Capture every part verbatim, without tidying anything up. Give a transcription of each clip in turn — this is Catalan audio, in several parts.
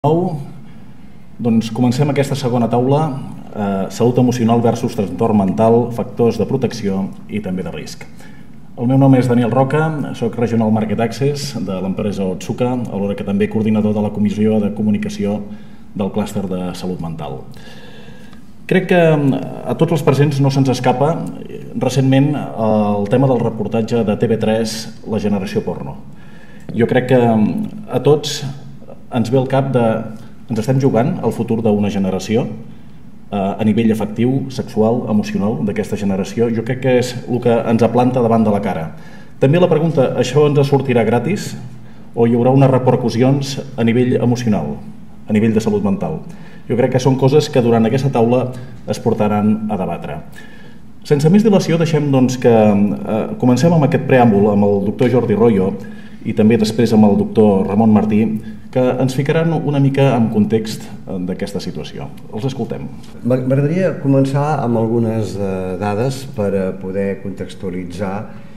Nou, doncs comencem aquesta segona taula, eh, salut emocional versus trastorn mental, factors de protecció i també de risc. El meu nom és Daniel Roca, soc Regional Market Access de l'empresa Otsuka, alhora que també coordinador de la Comissió de Comunicació del clúster de salut mental. Crec que a tots els presents no se'ns escapa recentment el tema del reportatge de T V tres, La generació porno. Jo crec que a tots ens ve al cap de... ens estem jugant el futur d'una generació eh, a nivell afectiu, sexual, emocional d'aquesta generació. Jo crec que és el que ens aplanta davant de la cara. També la pregunta, això ens sortirà gratis o hi haurà unes repercussions a nivell emocional, a nivell de salut mental? Jo crec que són coses que durant aquesta taula es portaran a debatre. Sense més dilació, deixem doncs, que eh, comencem amb aquest preàmbul amb el doctor Jordi Royo i també després amb el doctor Ramon Martí, que ens ficaran una mica en context d'aquesta situació. Els escoltem. M'agradaria començar amb algunes dades per poder contextualitzar.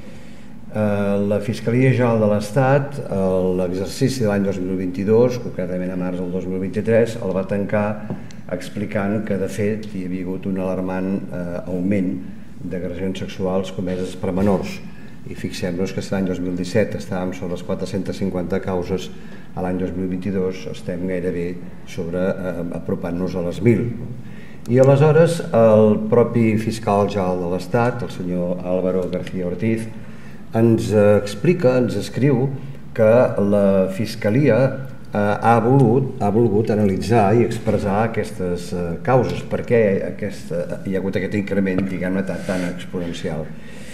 La Fiscalia General de l'Estat, l'exercici de l'any dos mil vint-i-dos, concretament a març del dos mil vint-i-tres, el va tancar explicant que, de fet, hi havia hagut un alarmant augment d'agressions sexuals comeses per menors. I fixem-nos que l'any dos mil disset estàvem sobre les quatre-centes cinquanta causes, a l'any dos mil vint-i-dos estem gairebé sobre eh, apropant-nos a les mil. I aleshores el propi fiscal general de l'Estat, el senyor Álvaro García Ortiz, ens explica, ens escriu que la Fiscalia eh, ha, volgut, ha volgut analitzar i expressar aquestes eh, causes, perquè aquesta, hi ha hagut aquest increment, diguem-ne, tan, tan exponencial.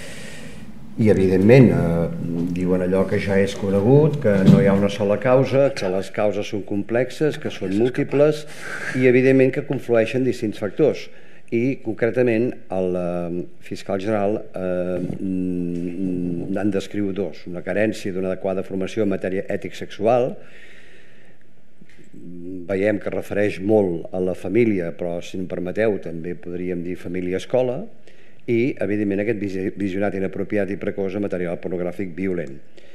I, evidentment, eh, diuen allò que ja és conegut, que no hi ha una sola causa, que les causes són complexes, que són múltiples i, evidentment, que conflueixen distints factors. I, concretament, el eh, fiscal general eh, en descriu dos. Una carència d'una adequada formació en matèria ètic-sexual. Veiem que es refereix molt a la família, però, si em permeteu, també podríem dir família-escola. I, evidentment, aquest visionat inapropiat i precoç de material pornogràfic violent.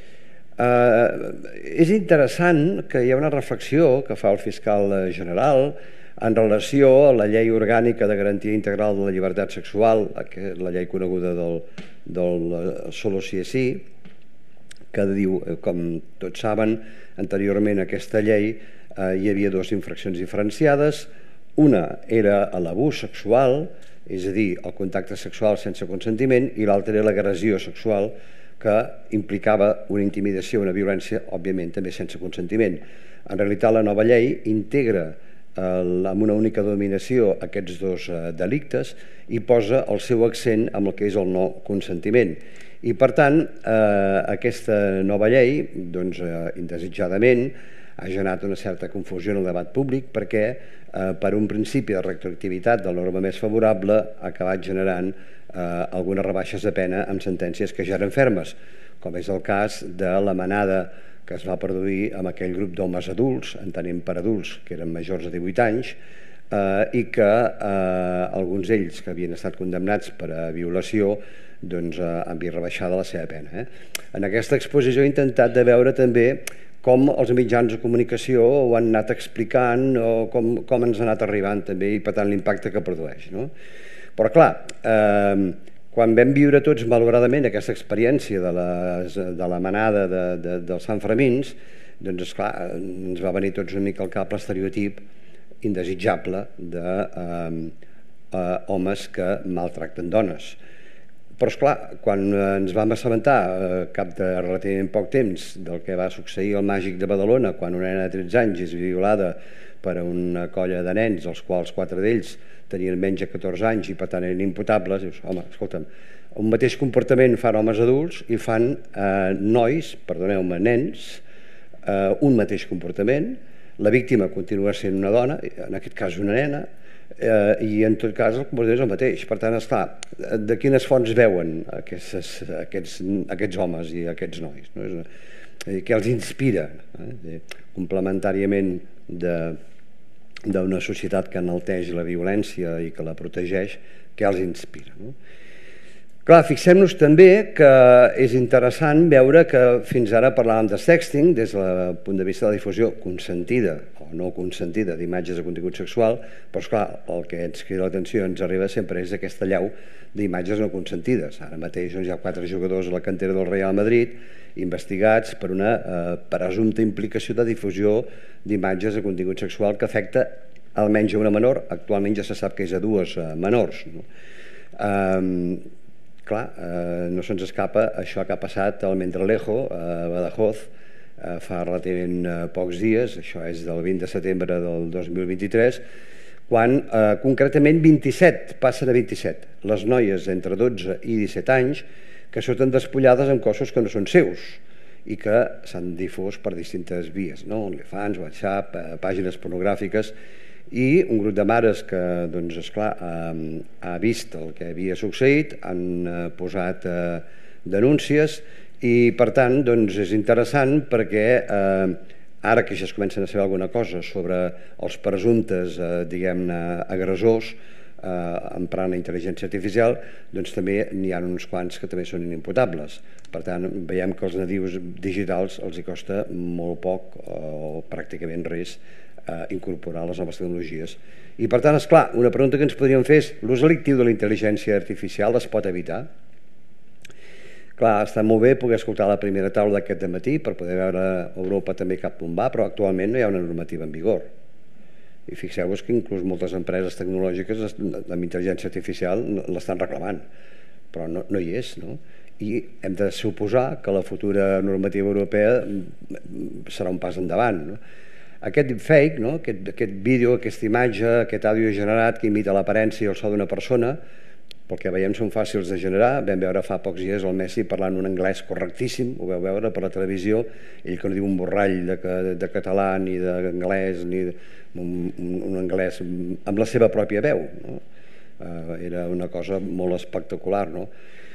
Eh, és interessant que hi ha una reflexió que fa el fiscal general en relació a la llei orgànica de garantia integral de la llibertat sexual, la llei coneguda del, del Solo sí es sí, que diu, com tots saben, anteriorment a aquesta llei eh, hi havia dues infraccions diferenciades. Una era l'abús sexual, és a dir, el contacte sexual sense consentiment, i l'altra era l'agressió sexual, que implicava una intimidació, una violència, òbviament també sense consentiment. En realitat, la nova llei integra eh, amb una única dominació aquests dos eh, delictes i posa el seu accent en el que és el no consentiment. I, per tant, eh, aquesta nova llei, doncs, eh, indesitjadament, ha generat una certa confusió en el debat públic perquè, eh, per un principi de retroactivitat de la norma més favorable, ha acabat generant eh, algunes rebaixes de pena amb sentències que ja eren fermes, com és el cas de la manada que es va produir amb aquell grup d'homes adults, entenent per adults que eren majors de divuit anys, eh, i que eh, alguns d'ells que havien estat condemnats per a violació doncs, eh, han vist rebaixada la seva pena. Eh? En aquesta exposició he intentat de veure també com els mitjans de comunicació ho han anat explicant o com, com ens ha anat arribant també i per tant l'impacte que produeix. No? Però clar, eh, quan vam viure tots malauradament aquesta experiència de, les, de la manada de, de, dels Sanfermins, doncs esclar, ens va venir tots una mica al cap l'estereotip indesitjable d'homes que maltracten dones. Però, esclar, quan ens vam assabentar, eh, cap de relativament poc temps, del que va succeir al Màgic de Badalona, quan una nena de tretze anys és violada per una colla de nens, els quals quatre d'ells tenien menys de catorze anys i per tant eren imputables, dius, home, escolta'm, un mateix comportament fan homes adults i fan eh, nois, perdoneu-me, nens, eh, un mateix comportament, la víctima continua sent una dona, en aquest cas una nena, Eh, i en tot cas el comportament és el mateix. Per tant, esclar, de quines fonts veuen aquests, aquests, aquests homes i aquests nois? No? És una, eh, què els inspira? Eh? Complementàriament d'una societat que enalteix la violència i que la protegeix, què els inspira? No? Clar, fixem-nos també que és interessant veure que fins ara parlàvem de sexting des del punt de vista de la difusió consentida o no consentida d'imatges de contingut sexual, però esclar, el que ens crida l'atenció i ens arriba sempre és aquesta llau d'imatges no consentides. Ara mateix doncs, hi ha quatre jugadors a la cantera del Real Madrid investigats per una eh, presumpta implicació de difusió d'imatges de contingut sexual que afecta almenys a una menor. Actualment ja se sap que és a dues eh, menors, no? Eh, Clar, eh, no se'ns escapa això que ha passat al Mendralejo, a Badajoz, eh, fa relativament eh, pocs dies, això és del vint de setembre del dos mil vint-i-tres, quan eh, concretament vint-i-set, passen a vint-i-set, les noies entre dotze i disset anys que surten despullades amb cossos que no són seus i que s'han difós per distintes vies, no? OnlyFans, WhatsApp, eh, pàgines pornogràfiques, i un grup de mares que, doncs, esclar, eh, ha vist el que havia succeït, han eh, posat eh, denúncies i, per tant, doncs, és interessant perquè eh, ara que ja es comencen a saber alguna cosa sobre els presumptes, eh, diguem-ne, agressors eh, emprant la intel·ligència artificial, doncs també n'hi ha uns quants que també són inimputables. Per tant, veiem que als nadius digitals els hi costa molt poc o pràcticament res eh, incorporar les noves tecnologies. I per tant, esclar, una pregunta que ens podríem fer és: l'ús addictiu de la intel·ligència artificial es pot evitar? Clar, està molt bé poder escoltar la primera taula d'aquest dematí per poder veure Europa també cap on va, però actualment no hi ha una normativa en vigor. I fixeu-vos que inclús moltes empreses tecnològiques amb intel·ligència artificial l'estan reclamant, però no, no hi és, no? I hem de suposar que la futura normativa europea serà un pas endavant, no? Aquest deepfake, no? aquest, aquest vídeo, aquesta imatge, aquest àudio generat que imita l'aparença i el so d'una persona, pel que veiem són fàcils de generar. Vam veure fa pocs dies el Messi parlant un anglès correctíssim, ho veu veure per la televisió, ell que no diu un borrall de, de català ni d'anglès, ni de, un, un anglès amb la seva pròpia veu, no? Uh, era una cosa molt espectacular, no?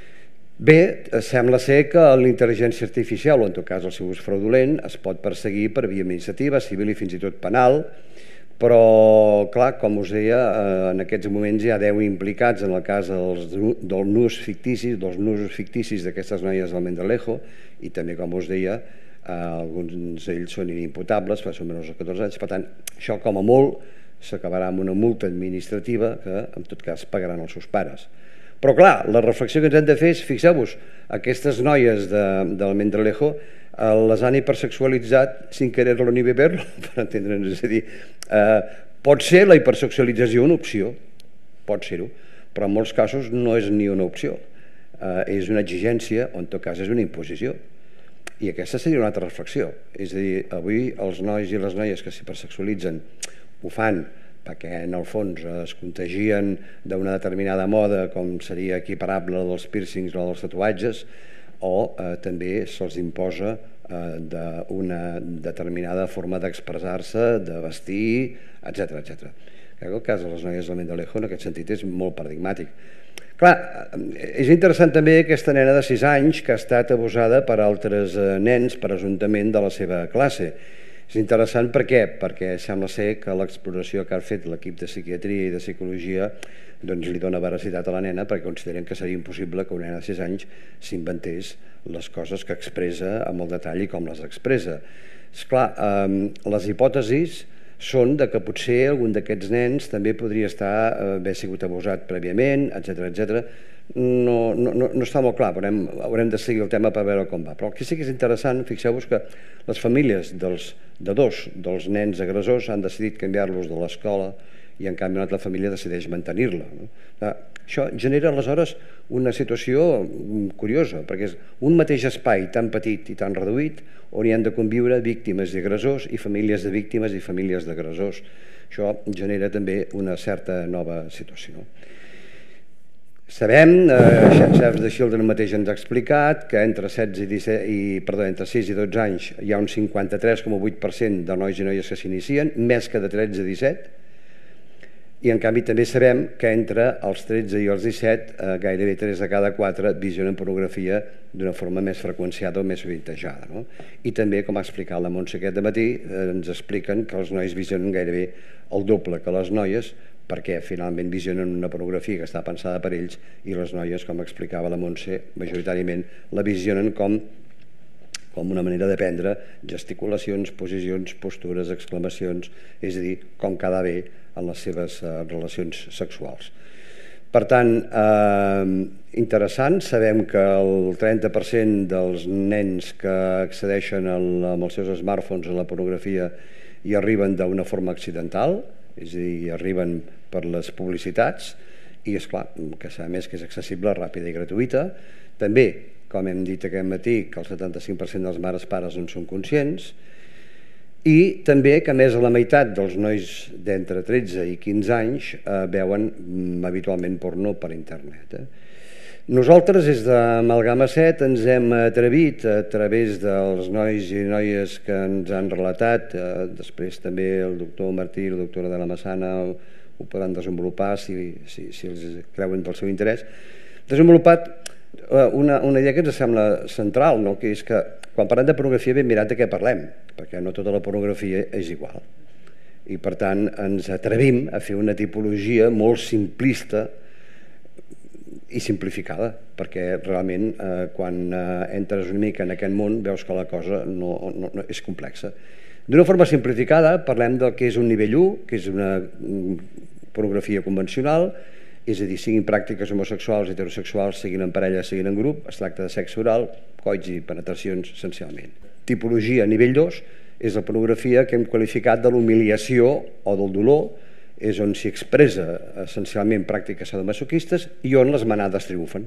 Bé, sembla ser que l'intel·ligència artificial, o en tot cas el seu ús fraudulent, es pot perseguir per via administrativa, civil i fins i tot penal, però, clar, com us deia, en aquests moments hi ha deu implicats en el cas dels, dels nus ficticis, dels nusos ficticis d'aquestes noies del Mendralejo, i també, com us deia, alguns d'ells són inimputables, són menors de catorze anys, per tant, això com a molt s'acabarà amb una multa administrativa que, en tot cas, pagaran els seus pares. Però, clar, la reflexió que ens hem de fer és, fixeu-vos, aquestes noies de, del Mendralejo eh, les han hipersexualitzat sin querer-lo ni beber-lo, per entendre'ns. És a dir, eh, pot ser la hipersexualització una opció, pot ser-ho, però en molts casos no és ni una opció. Eh, és una exigència, o en tot cas és una imposició. I aquesta seria una altra reflexió. És a dir, avui els nois i les noies que s'hipersexualitzen ho fan perquè en el fons es contagien d'una determinada moda com seria equiparable dels pírcings o dels tatuatges, o eh, també se'ls imposa eh, d'una determinada forma d'expressar-se, de vestir, etcètera, etcètera. En el cas de les noies del Mendralejo, en aquest sentit, és molt paradigmàtic. Clar, és interessant també aquesta nena de sis anys que ha estat abusada per altres nens presumptament de la seva classe. És interessant per què? Perquè sembla ser que l'exploració que ha fet l'equip de psiquiatria i de psicologia doncs li dona veracitat a la nena, perquè consideren que seria impossible que una nena de sis anys s'inventés les coses que expressa amb el detall i com les expressa. Esclar, eh, les hipòtesis són de que potser algun d'aquests nens també podria estar, eh, haver sigut abusat prèviament, etcètera, etcètera. No, no, no, no està molt clar, però haurem, haurem de seguir el tema per veure com va. Però el que sí que és interessant, fixeu-vos que les famílies dels, de dos dels nens agressors han decidit canviar-los de l'escola i en canvi una altra família decideix mantenir-la, no? Això genera aleshores una situació curiosa, perquè és un mateix espai tan petit i tan reduït on hi han de conviure víctimes i agressors i famílies de víctimes i famílies d'agressors. Això genera també una certa nova situació. Sabem, eh, Save the Children mateix ens ha explicat que entre, setze i disset, i, perdó, entre sis i dotze anys hi ha un cinquanta-tres coma vuit per cent de nois i noies que s'inicien, més que de tretze a disset, i en canvi també sabem que entre els tretze i els disset eh, gairebé tres de cada quatre visionen pornografia d'una forma més freqüenciada o més sovintejada, no? I també, com ha explicat la Montse aquest dematí, eh, ens expliquen que els nois visionen gairebé el doble que les noies, perquè finalment visionen una pornografia que està pensada per ells i les noies, com explicava la Montse, majoritàriament la visionen com com una manera d'aprendre gesticulacions, posicions, postures, exclamacions, és a dir, com quedar bé en les seves eh, relacions sexuals. Per tant, eh, interessant, sabem que el trenta per cent dels nens que accedeixen el, amb els seus smartphones a la pornografia hi arriben d'una forma accidental, és a dir, hi arriben per les publicitats, i és clar, que a més que és accessible, ràpida i gratuïta. També, com hem dit aquest matí, que el setanta-cinc per cent dels mares pares en són conscients, i també que més de la meitat dels nois d'entre tretze i quinze anys eh, veuen mm, habitualment porno per internet. Eh? Nosaltres, des d'Amalgama set, ens hem atrevit a través dels nois i noies que ens han relatat, eh, després també el doctor Martí i la doctora de la Massana ho, ho podran desenvolupar si, si, si els creuen del seu interès, desenvolupat Una, una idea que ens sembla central, no? Que és que quan parlem de pornografia ben mirat de què parlem, perquè no tota la pornografia és igual. I per tant ens atrevim a fer una tipologia molt simplista i simplificada, perquè realment eh, quan eh, entres una mica en aquest món veus que la cosa no, no, no és complexa. D'una forma simplificada parlem del que és un nivell u, que és una pornografia convencional, és a dir, siguin pràctiques homosexuals, heterosexuals, siguin en parella, siguin en grup, es tracta de sexe oral, coits i penetracions essencialment. Tipologia nivell dos és la pornografia que hem qualificat de l'humiliació o del dolor, és on s'hi expressa essencialment pràctiques sadomasoquistes i on les manades triomfen.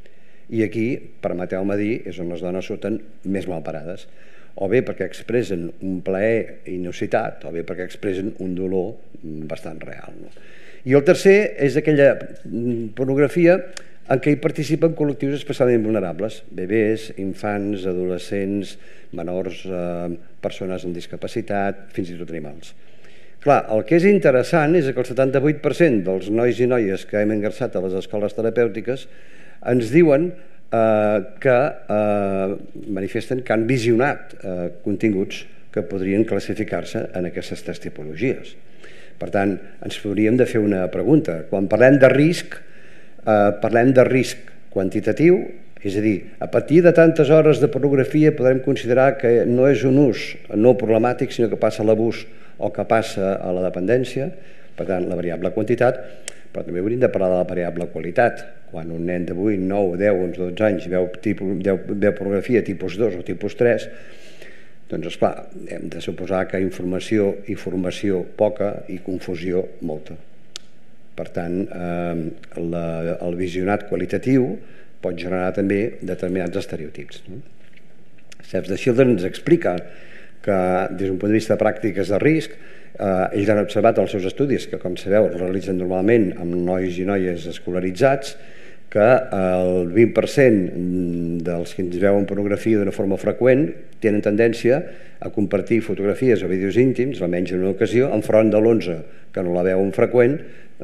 I aquí, permeteu-me dir, és on les dones surten més malparades, o bé perquè expressen un plaer inusitat, o bé perquè expressen un dolor bastant real. No? I el tercer és aquella pornografia en què hi participen col·lectius especialment vulnerables, bebès, infants, adolescents, menors, eh, persones amb discapacitat, fins i tot animals. Clar, el que és interessant és que el setanta-vuit per cent dels nois i noies que hem ingressat a les escoles terapèutiques ens diuen eh, que eh, manifesten que han visionat eh, continguts que podrien classificar-se en aquestes tres tipologies. Per tant, ens hauríem de fer una pregunta. Quan parlem de risc, eh, parlem de risc quantitatiu, és a dir, a partir de tantes hores de pornografia podrem considerar que no és un ús no problemàtic, sinó que passa a l'abús o que passa a la dependència, per tant, la variable quantitat, però també hauríem de parlar de la variable qualitat. Quan un nen de vuit, nou, deu, onze, dotze anys veu, tipus, veu, veu pornografia tipus dos o tipus tres, doncs, esclar, hem de suposar que informació i formació poca i confusió molta. Per tant, eh, la, el visionat qualitatiu pot generar també determinats estereotips. No? Save the Children ens explica que, des d'un punt de vista de pràctiques de risc, eh, ells han observat els seus estudis, que, com sabeu, es realitzen normalment amb nois i noies escolaritzats, que el vint per cent dels que ens veuen pornografia d'una forma freqüent tenen tendència a compartir fotografies o vídeos íntims, almenys en una ocasió, enfront de l'onze que no la veuen freqüent,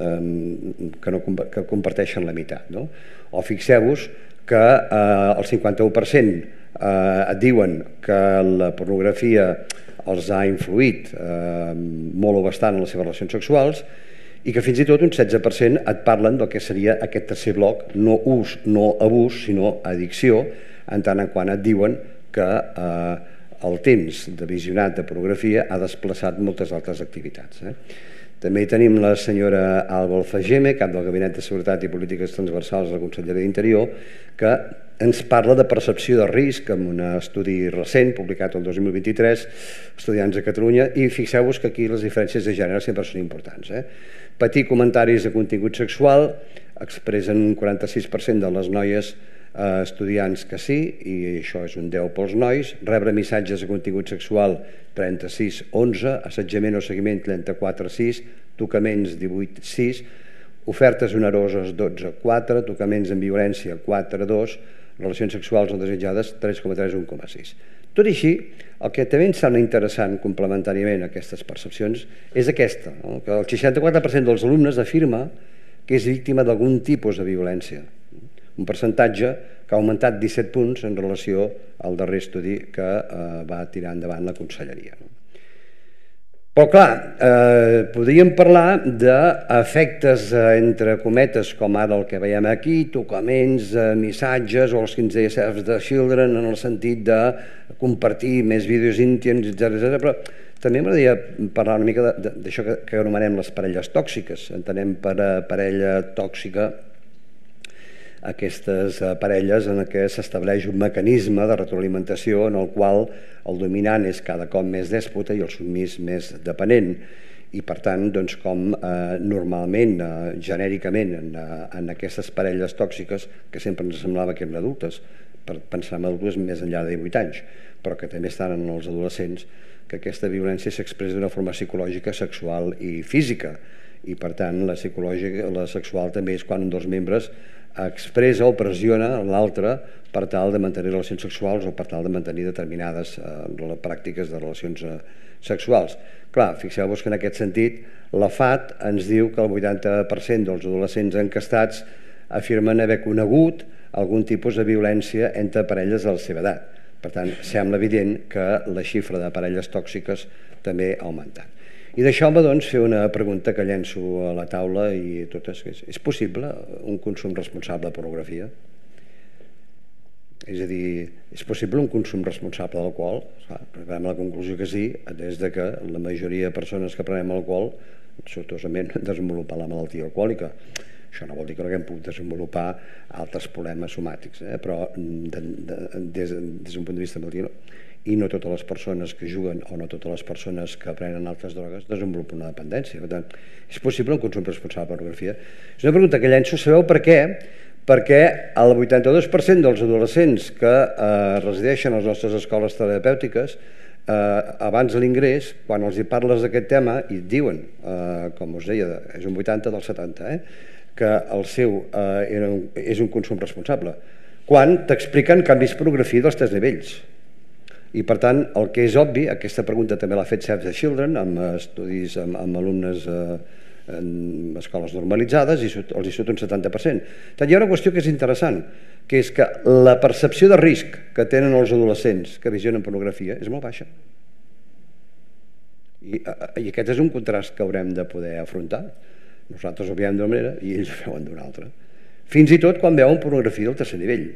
eh, que, no, que comparteixen la meitat. No? O fixeu-vos que eh, el cinquanta-u per cent eh, et diuen que la pornografia els ha influït eh, molt o bastant en les seves relacions sexuals, i que fins i tot un setze per cent et parlen del que seria aquest tercer bloc, no ús, no abús, sinó addicció, en tant en quant et diuen que eh, el temps de visionat de pornografia ha desplaçat moltes altres activitats. Eh? També tenim la senyora Alba Alfageme, cap del Gabinet de Seguretat i Polítiques Transversals de la Conselleria d'Interior, que ens parla de percepció de risc amb un estudi recent, publicat el dos mil vint-i-tres, estudiants de Catalunya, i fixeu-vos que aquí les diferències de gènere sempre són importants. Eh? Patir comentaris de contingut sexual expressen un quaranta-sis per cent de les noies eh, estudiants que sí, i això és un deu pels nois. Rebre missatges de contingut sexual trenta-sis onze, assetjament o seguiment trenta-quatre sis, tocaments divuit sis, ofertes oneroses dotze quatre, tocaments amb violència quatre dos, relacions sexuals no desitjades tres coma tres, un coma sis. Tot i així, el que també ens sembla interessant complementàriament a aquestes percepcions és aquesta, no? Que el seixanta-quatre per cent dels alumnes afirma que és víctima d'algun tipus de violència, un percentatge que ha augmentat disset punts en relació al darrer estudi que eh, va tirar endavant la Conselleria. No? Però clar, eh, podríem parlar d'efectes, eh, entre cometes, com ara el que veiem aquí, tocaments, eh, missatges, o els que ens deia Save the Children, en el sentit de compartir més vídeos íntims, etcètera. Però també m'agradaria parlar una mica d'això que, que anomenem les parelles tòxiques. Entenem per a parella tòxica aquestes parelles en què s'estableix un mecanisme de retroalimentació en el qual el dominant és cada cop més dèspota i el submís més dependent. I per tant, doncs, com eh, normalment, eh, genèricament, en, eh, en aquestes parelles tòxiques, que sempre ens semblava que eren adultes, per pensar en adultes més enllà de divuit anys, però que també estan en els adolescents, que aquesta violència s'expressa d'una forma psicològica, sexual i física. I per tant, la psicològica, la sexual també és quan un dels membres expressa o pressiona l'altre per tal de mantenir relacions sexuals o per tal de mantenir determinades eh, pràctiques de relacions eh, sexuals. Clar, fixeu-vos que en aquest sentit la F A T ens diu que el vuitanta per cent dels adolescents encastats afirmen haver conegut algun tipus de violència entre parelles de la seva edat. Per tant, sembla evident que la xifra de parelles tòxiques també ha augmentat. I deixeu-me, doncs, fer una pregunta que llenço a la taula i totes. És possible un consum responsable de pornografia? És a dir, és possible un consum responsable d'alcohol? Arribem a la conclusió que sí, des de que la majoria de persones que prenem alcohol sortosament desenvolupen la malaltia alcohòlica. Això no vol dir que no haguem pogut desenvolupar altres problemes somàtics, eh? Però de, de, des, des d'un punt de vista malaltia no. I no totes les persones que juguen o no totes les persones que prenen altres drogues desenvolupen una dependència. Per tant, és possible un consum responsable de pornografia? És una pregunta que llenço. Sabeu per què? Perquè el vuitanta-dos per cent dels adolescents que eh, resideixen a les nostres escoles terapèutiques eh, abans de l'ingrés, quan els hi parles d'aquest tema, i et diuen, eh, com us deia, és un vuitanta del setanta, eh, que el seu eh, era un, és un consum responsable, quan t'expliquen que han vist pornografia dels tres nivells. I per tant, el que és obvi, aquesta pregunta també l'ha fet Save the Children amb estudis amb, amb alumnes eh, en escoles normalitzades i els hi surt un setanta per cent. Tant hi ha una qüestió que és interessant, que és que la percepció de risc que tenen els adolescents que visionen pornografia és molt baixa. I, i aquest és un contrast que haurem de poder afrontar. Nosaltres ho veiem d'una manera i ells ho veuen d'una altra. Fins i tot quan veuen pornografia del tercer nivell.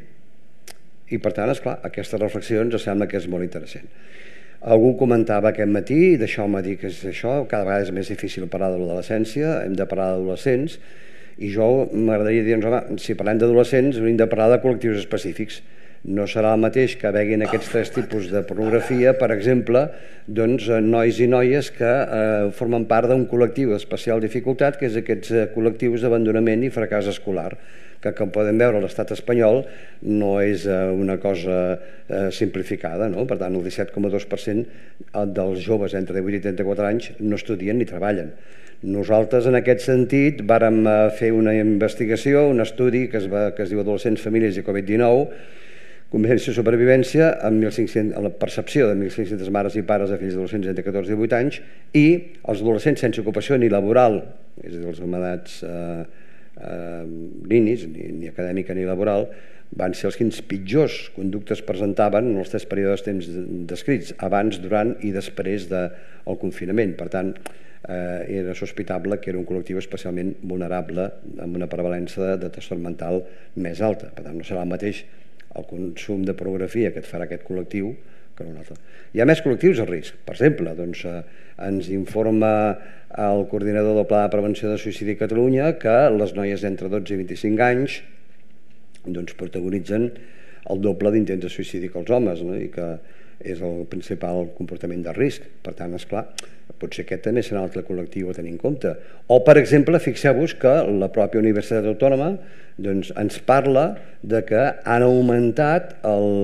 I per tant, esclar, aquesta reflexió ens sembla que és molt interessant. Algú comentava aquest matí, i deixeu-me dir que és això, cada vegada és més difícil parlar de l'adolescència, hem de parlar d'adolescents, i jo m'agradaria dir, home, si parlem d'adolescents, hem de parlar de col·lectius específics. No serà el mateix que veguin aquests tres tipus de pornografia, per exemple, doncs, nois i noies que eh, formen part d'un col·lectiu d'especial dificultat, que és aquests col·lectius d'abandonament i fracàs escolar, que, com podem veure, l'estat espanyol no és una cosa eh, simplificada, no? Per tant, el disset coma dos per cent dels joves entre divuit i trenta-quatre anys no estudien ni treballen. Nosaltres, en aquest sentit, vàrem fer una investigació, un estudi que es, va, que es diu Adolescents, Famílies i Covid dinou, Convivència i Supervivència, amb mil cinc-cents, la percepció de mil cinc-centes mares i pares de fills d'adolescents entre catorze i divuit anys, i els adolescents sense ocupació ni laboral, és a dir, els anomenats eh, eh, ninis, ni, ni acadèmica ni laboral, van ser els que pitjors conductes presentaven en els tres períodes temps descrits, abans, durant i després del confinament. Per tant, eh, era sospitable que era un col·lectiu especialment vulnerable amb una prevalença de trastorn mental més alta. Per tant, no serà el mateix el consum de pornografia que et farà aquest col·lectiu que un altre. Hi ha més col·lectius a risc. Per exemple, doncs, eh, ens informa el coordinador del Pla de Prevenció de Suïcidi a Catalunya que les noies d'entre dotze i vint-i-cinc anys doncs, protagonitzen el doble d'intents de suïcidi que els homes, no? I que és el principal comportament de risc. Per tant, esclar, potser aquest també serà un altre col·lectiu a tenir en compte. O, per exemple, fixeu-vos que la pròpia Universitat Autònoma doncs, ens parla de que han augmentat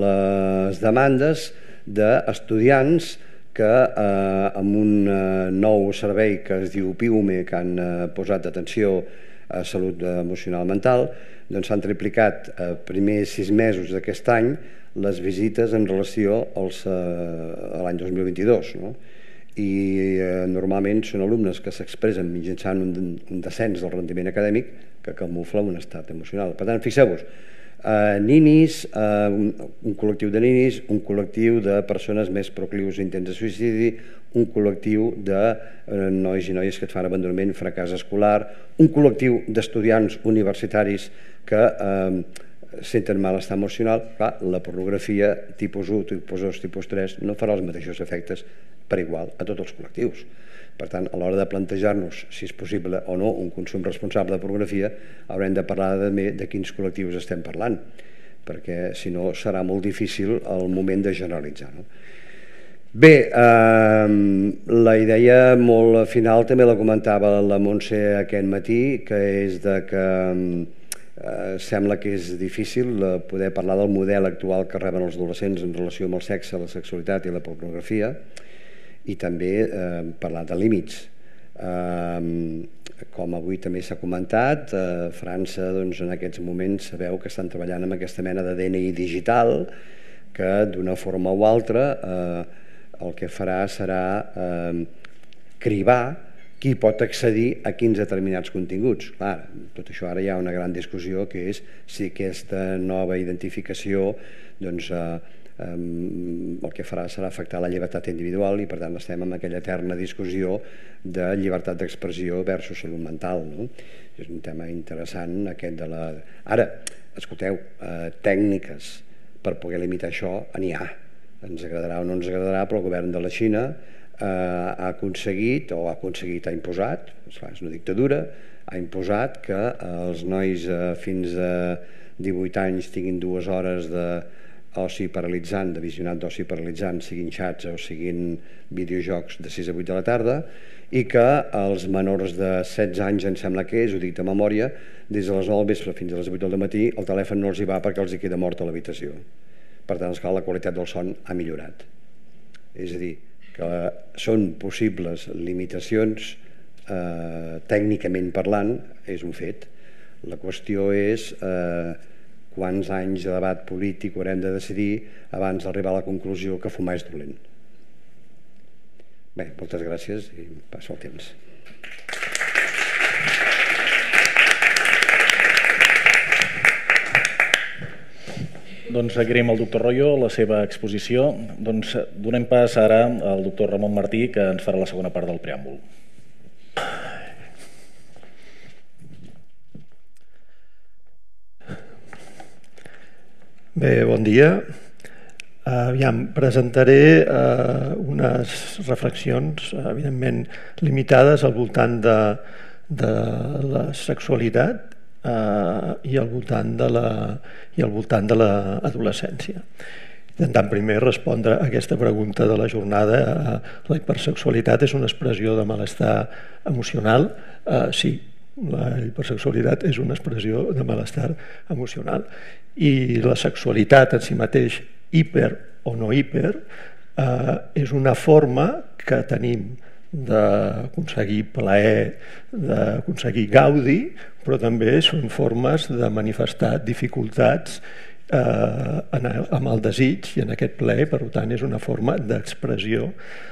les demandes d'estudiants que eh, amb un eh, nou servei que es diu PIUME, que han eh, posat atenció a salut emocional mental, doncs s'han triplicat eh, primers sis mesos d'aquest any les visites en relació als, eh, a l'any dos mil vint-i-dos, no? I eh, normalment són alumnes que s'expressen mitjançant un, un descens del rendiment acadèmic que camufla un estat emocional. Per tant, fixeu-vos, ninis, un col·lectiu de ninis, un col·lectiu de persones més proclius a intents de suïcidi, un col·lectiu de nois i noies que et fan abandonament, fracàs escolar, un col·lectiu d'estudiants universitaris que senten malestar emocional. Clar, la pornografia tipus u, tipus dos, tipus tres no farà els mateixos efectes per igual a tots els col·lectius. Per tant, a l'hora de plantejar-nos si és possible o no un consum responsable de pornografia, haurem de parlar també de quins col·lectius estem parlant, perquè si no serà molt difícil el moment de generalitzar. Bé, la idea molt final també la comentava la Montse aquest matí, que és que sembla que és difícil poder parlar del model actual que reben els adolescents en relació amb el sexe, la sexualitat i la pornografia, i també parlar de límits. Com avui també s'ha comentat, a França en aquests moments sabeu que estan treballant amb aquesta mena de D N I digital que d'una forma o altra el que farà serà cribar qui pot accedir a quins determinats continguts. Clar, tot això ara hi ha una gran discussió, que és si aquesta nova identificació doncs el que farà serà afectar la llibertat individual, i per tant estem en aquella eterna discussió de llibertat d'expressió versus salut mental. És un tema interessant aquest de la... Ara, escolteu, tècniques per poder limitar això n'hi ha. Ens agradarà o no ens agradarà, però el govern de la Xina ha aconseguit, o ha aconseguit, ha imposat, és una dictadura, ha imposat que els nois fins a divuit anys tinguin dues hores de oci paralitzant, de visionat d'oci paralitzant, siguin xats o siguin videojocs de sis a vuit de la tarda, i que els menors de setze anys, em sembla que és, ho dic de memòria, des de les nou del vespre fins a les vuit del matí, el telèfon no els hi va perquè els hi queda mort a l'habitació. Per tant, esclar, la qualitat del son ha millorat. És a dir, que són possibles limitacions, tècnicament parlant, és un fet. La qüestió és quants anys de debat polític haurem de decidir abans d'arribar a la conclusió que fumar és dolent. Bé, moltes gràcies i passo el temps. Doncs agraïm al doctor Royo la seva exposició. Doncs donem pas ara al doctor Ramon Martí, que ens farà la segona part del preàmbul. Bé, bon dia. Aviam, presentaré unes reflexions, evidentment limitades al voltant de, de la sexualitat i al voltant de la, i al voltant de l'adolescència. Intentant primer respondre a aquesta pregunta de la jornada, la hipersexualitat és una expressió de malestar emocional? Sí, la hipersexualitat és una expressió de malestar emocional. I la sexualitat en si mateix, hiper o no hiper, és una forma que tenim d'aconseguir plaer, d'aconseguir gaudi, però també són formes de manifestar dificultats amb el desig i en aquest plaer, per tant és una forma d'expressió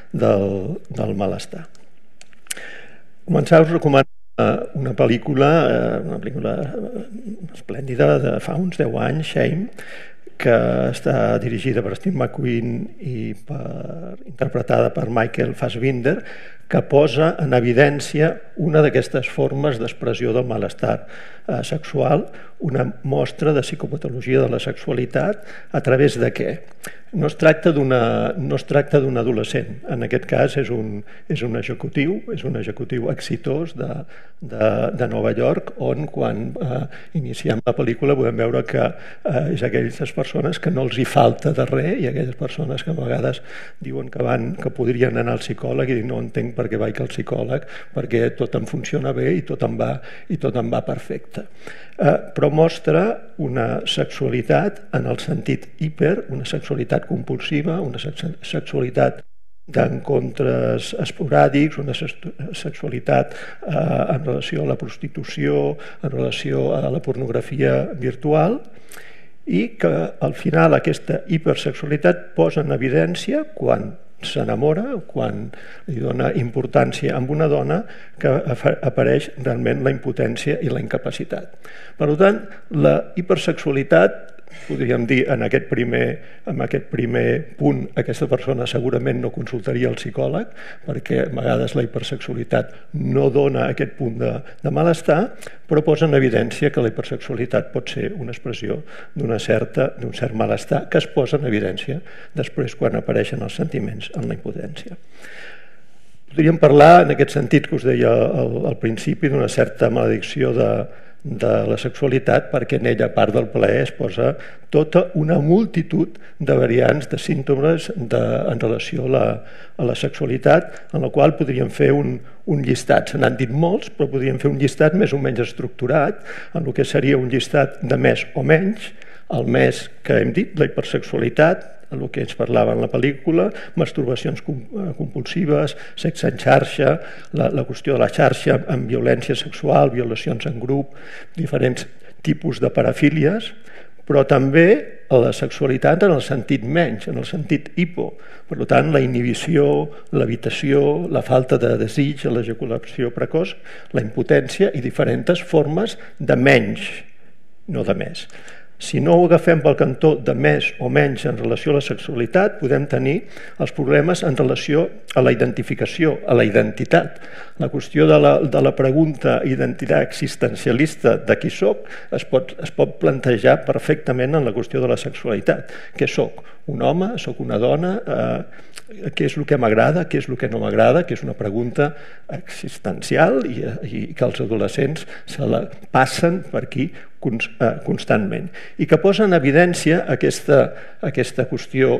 del malestar. Començar us recomano una pel·lícula, una pel·lícula esplèndida de fa uns deu anys, Shame, que està dirigida per Steve McQueen i interpretada per Michael Fassbender, que posa en evidència una d'aquestes formes d'expressió del malestar sexual, una mostra de psicopatologia de la sexualitat a través de què? No es tracta d'un adolescent, en aquest cas és un executiu, és un executiu exitós de Nova York, on quan iniciem la pel·lícula podem veure que és aquelles persones que no els hi falta de res i aquelles persones que a vegades diuen que podrien anar al psicòleg i dir no entenc per què vaig al psicòleg, perquè tot em funciona bé i tot em va perfecte. Però mostra una sexualitat en el sentit hiper, una sexualitat compulsiva, una sexualitat d'encontres esporàdics, una sexualitat en relació a la prostitució, en relació a la pornografia virtual, i que al final aquesta hipersexualitat posa en evidència quan s'enamora, quan li dona importància a una dona, que apareix realment la impotència i la incapacitat. Per tant, la hipersexualitat, podríem dir, en aquest primer, en aquest primer punt, aquesta persona segurament no consultaria el psicòleg, perquè a vegades la hipersexualitat no dona aquest punt de, de malestar, però posa en evidència que la hipersexualitat pot ser una expressió d'una certa, d'un cert malestar que es posa en evidència després quan apareixen els sentiments en la impotència. Podríem parlar, en aquest sentit que us deia al, al principi, d'una certa maledicció de, de la sexualitat, perquè en ella, a part del plaer, es posa tota una multitud de variants, de símptomes de, en relació a la, a la sexualitat, en la qual podríem fer un, un llistat. Se n'han dit molts, però podríem fer un llistat més o menys estructurat, en el que seria un llistat de més o menys, el més que hem dit, la hipersexualitat, el que ens parlava en la pel·lícula, masturbacions compulsives, sexe en xarxa, la, la qüestió de la xarxa amb violència sexual, violacions en grup, diferents tipus de parafílies, però també la sexualitat en el sentit menys, en el sentit hipo. Per tant, la inhibició, l'evitació, la falta de desig, l'ejaculació precoç, la impotència i diferents formes de menys, no de més. Si no ho agafem pel cantó de més o menys en relació a la sexualitat, podem tenir els problemes en relació a la identificació, a la identitat. La qüestió de la, de la pregunta identitat existencialista de qui soc es pot, es pot plantejar perfectament en la qüestió de la sexualitat. Què soc? Un home? Soc una dona? Eh, què és el que m'agrada? Què és el que no m'agrada? Que és una pregunta existencial i, i que els adolescents se la passen per aquí constantment, i que posa en evidència aquesta, aquesta qüestió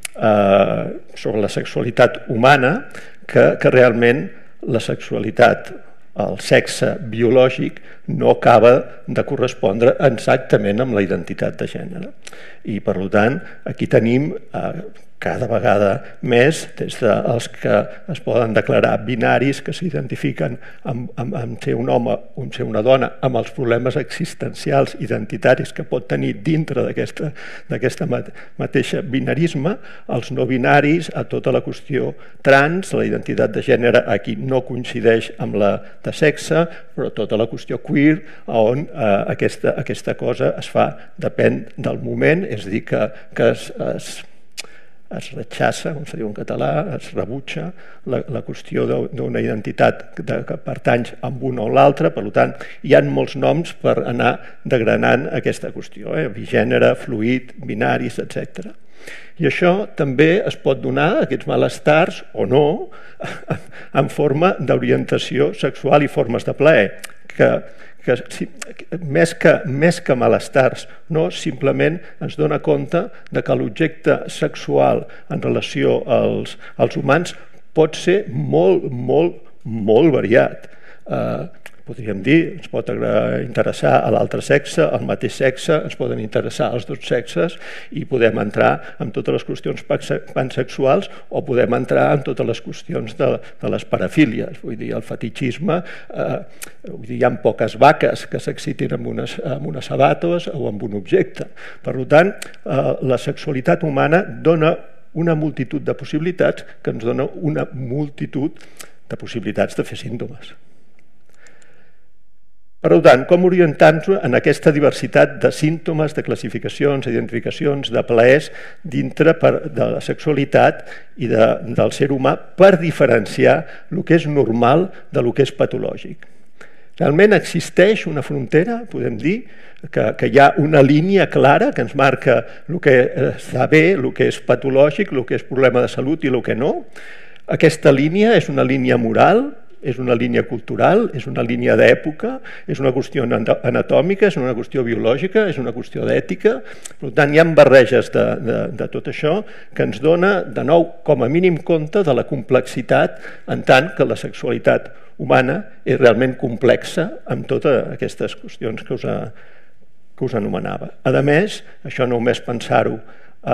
eh, sobre la sexualitat humana, que, que realment la sexualitat, el sexe biològic, no acaba de correspondre exactament amb la identitat de gènere. I, per tant, aquí tenim eh, cada vegada més, des dels que es poden declarar binaris, que s'identifiquen amb, amb, amb ser un home o amb ser una dona, amb els problemes existencials identitaris que pot tenir dintre d'aquesta d'aquesta mateixa binarisme, els no binaris, a tota la qüestió trans, la identitat de gènere aquí no coincideix amb la de sexe, però tota la qüestió queer, on eh, aquesta, aquesta cosa es fa, depèn del moment, és a dir, que, que es, es es rechaça, com se diu en català, es rebutja la, la qüestió d'una identitat de, que pertany amb un o l'altre. Per tant, hi ha molts noms per anar degranant aquesta qüestió, eh? Bigènere, fluid, binaris, etcètera. I això també es pot donar, aquests malestars, o no, en forma d'orientació sexual i formes de plaer, que que més que, més que malestars, no, simplement ens dona compte de que l'objecte sexual en relació als, als humans pot ser molt, molt, molt variat. Eh, podríem dir, ens pot interessar a l'altre sexe, al mateix sexe, ens poden interessar els dos sexes i podem entrar en totes les qüestions pansexuals o podem entrar en totes les qüestions de, de les parafílies. Vull dir, el fetichisme, eh, vull dir, hi ha poques vaques que s'excitin amb unes, amb unes sabates o amb un objecte. Per tant, eh, la sexualitat humana dona una multitud de possibilitats que ens dona una multitud de possibilitats de fer símptomes. Per tant, com orientar-nos en aquesta diversitat de símptomes, de classificacions, d'identificacions, de plaers dintre de la sexualitat i de, del ser humà per diferenciar el que és normal de el que és patològic. Realment existeix una frontera, podem dir, que, que hi ha una línia clara que ens marca el que està bé, el que és patològic, el que és problema de salut i el que no. Aquesta línia és una línia moral, és una línia cultural, és una línia d'època, és una qüestió anatòmica, és una qüestió biològica, és una qüestió d'ètica. Per tant, hi ha barreges de, de, de tot això que ens dona, de nou, com a mínim compte de la complexitat, en tant que la sexualitat humana és realment complexa amb totes aquestes qüestions que us, que us anomenava. A més, això no només pensar-ho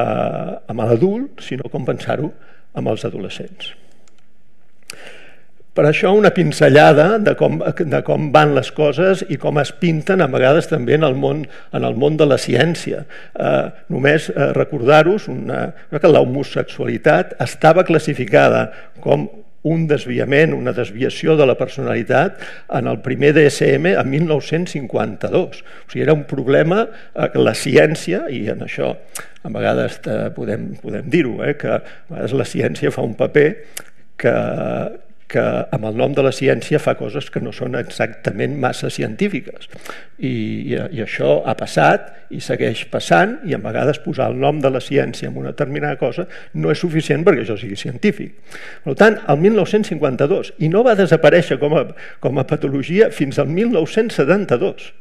eh, amb l'adult, sinó com pensar-ho amb els adolescents. Per això una pinzellada de com, de com van les coses i com es pinten a vegades també en el món, en el món de la ciència. Eh, només eh, recordar-vos que l'homosexualitat estava classificada com un desviament, una desviació de la personalitat en el primer D S M en mil nou-cents cinquanta-dos. O sigui, era un problema que la ciència, i en això a vegades podem, podem dir-ho, eh, que a vegades la ciència fa un paper que, que amb el nom de la ciència fa coses que no són exactament massa científiques. I, i, i això ha passat i segueix passant, i a vegades posar el nom de la ciència en una determinada cosa no és suficient perquè això sigui científic. Per tant, el mil nou-cents cinquanta-dos, i no va desaparèixer com a, com a patologia fins al mil nou-cents setanta-dos.